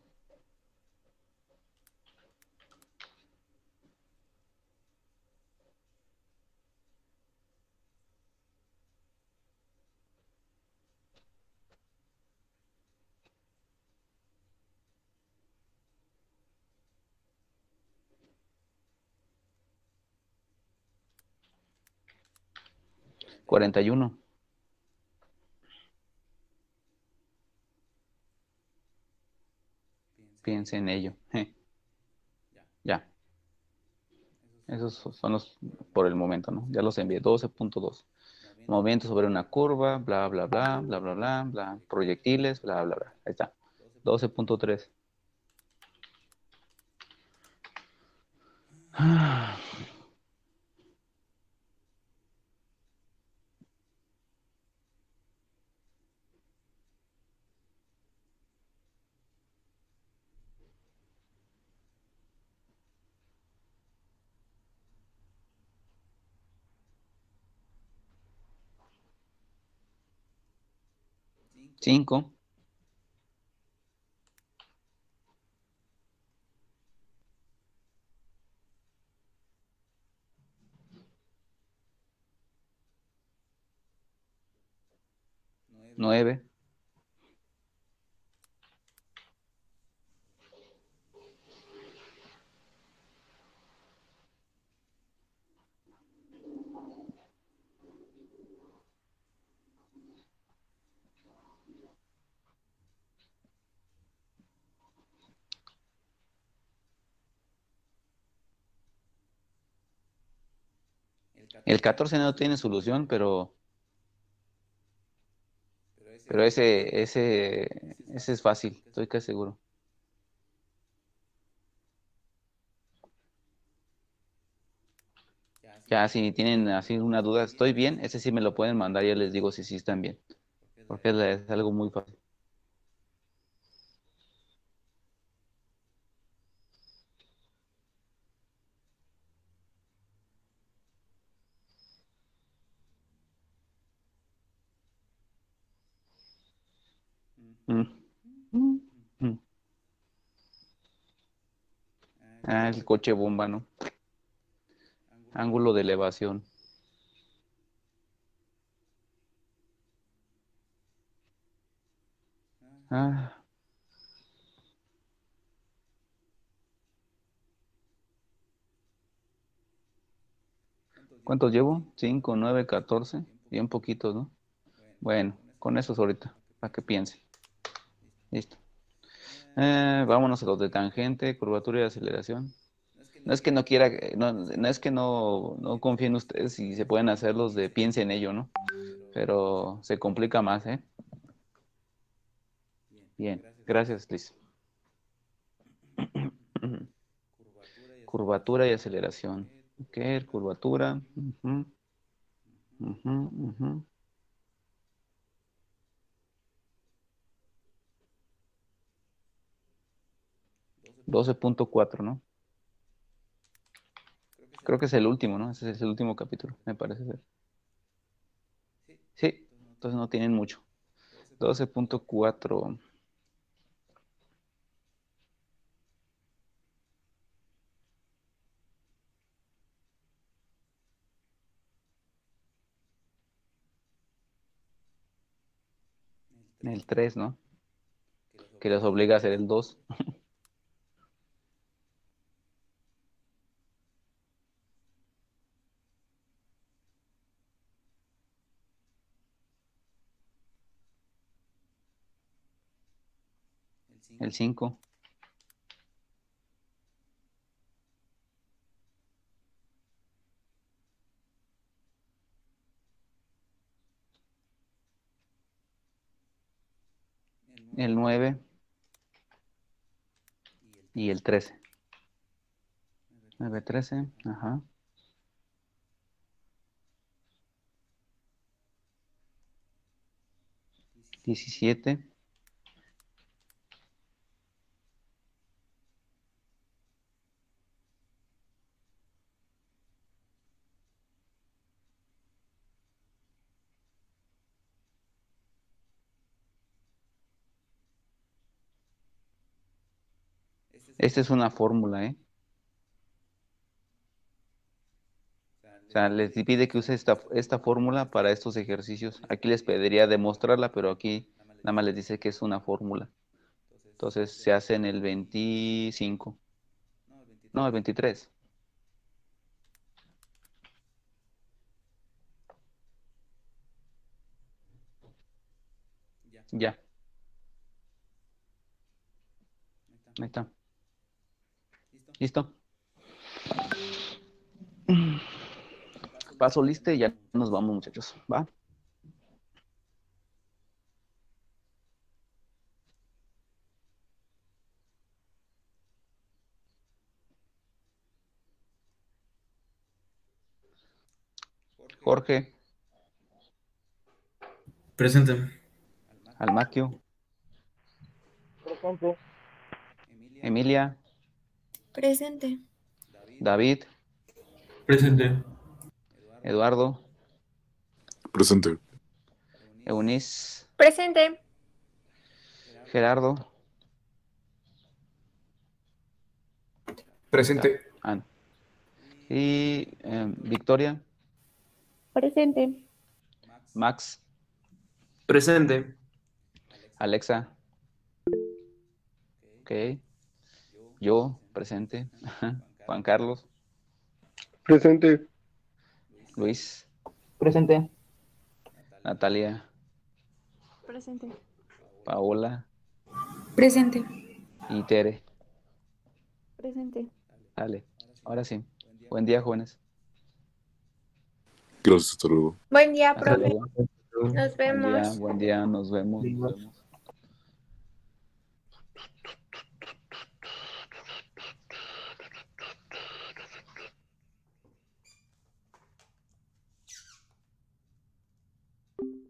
cuarenta y uno. Piense en ello. Je. Ya. Esos son los por el momento, ¿no? Ya los envié. doce punto dos. Movimiento sobre una curva, bla, bla, bla, bla, bla, bla, bla. Proyectiles, bla, bla, bla. Ahí está. doce punto tres. Ah. cinco. nueve. El catorce no tiene solución, pero, pero ese, ese, ese es fácil, estoy casi seguro. Ya, si tienen así una duda, ¿estoy bien? Ese sí me lo pueden mandar y ya les digo si sí están bien. Porque es, es algo muy fácil. Mm. Mm. Mm. Ah, el coche bomba, ¿no? Ángulo de elevación. Ah, ¿cuántos llevo? Cinco, nueve, catorce. Bien poquitos, ¿no? Bueno, con esos ahorita, para que piense. Listo. Eh, vámonos a los de tangente, curvatura y aceleración. No es que no quiera, eh, no, no es que no, no confíe en ustedes y se pueden hacer los de piense en ello, ¿no? Pero se complica más, ¿eh? Bien, gracias, Liz. Curvatura y aceleración. Ok, curvatura. Ujú, ujú, ujú. doce punto cuatro, ¿no? Creo que es el último, ¿no? Ese es el último capítulo, me parece ser. Sí, entonces no tienen mucho. doce punto cuatro. El tres, ¿no? Que les obliga a hacer el dos. El cinco. El nueve. Y el trece. nueve, trece. Ajá. diecisiete. Esta es una fórmula, ¿eh? O sea, les pide que use esta, esta fórmula para estos ejercicios. Aquí les pediría demostrarla, pero aquí nada más les dice que es una fórmula. Entonces se hace en el veinticinco. No, el veintitrés. Ya. Ahí está. ¿Listo? Paso lista y ya nos vamos, muchachos. ¿Va? Jorge, Presente. Almaquio, Presente. Emilia, Presente. David, Presente. Eduardo, Presente. Eunice, Presente. Gerardo, Presente. ah, y eh, Victoria, Presente. Max, Presente. Alexa, ok, yo, presente, Juan Carlos, Presente. Luis, Presente. Natalia, Presente. Paola Presente. y Tere. Presente. Dale, ahora sí. Buen día, jóvenes. Gracias, hasta luego. Buen día, Hasta profe. luego. Nos Buen día, vemos. buen día, nos vemos. Nos vemos.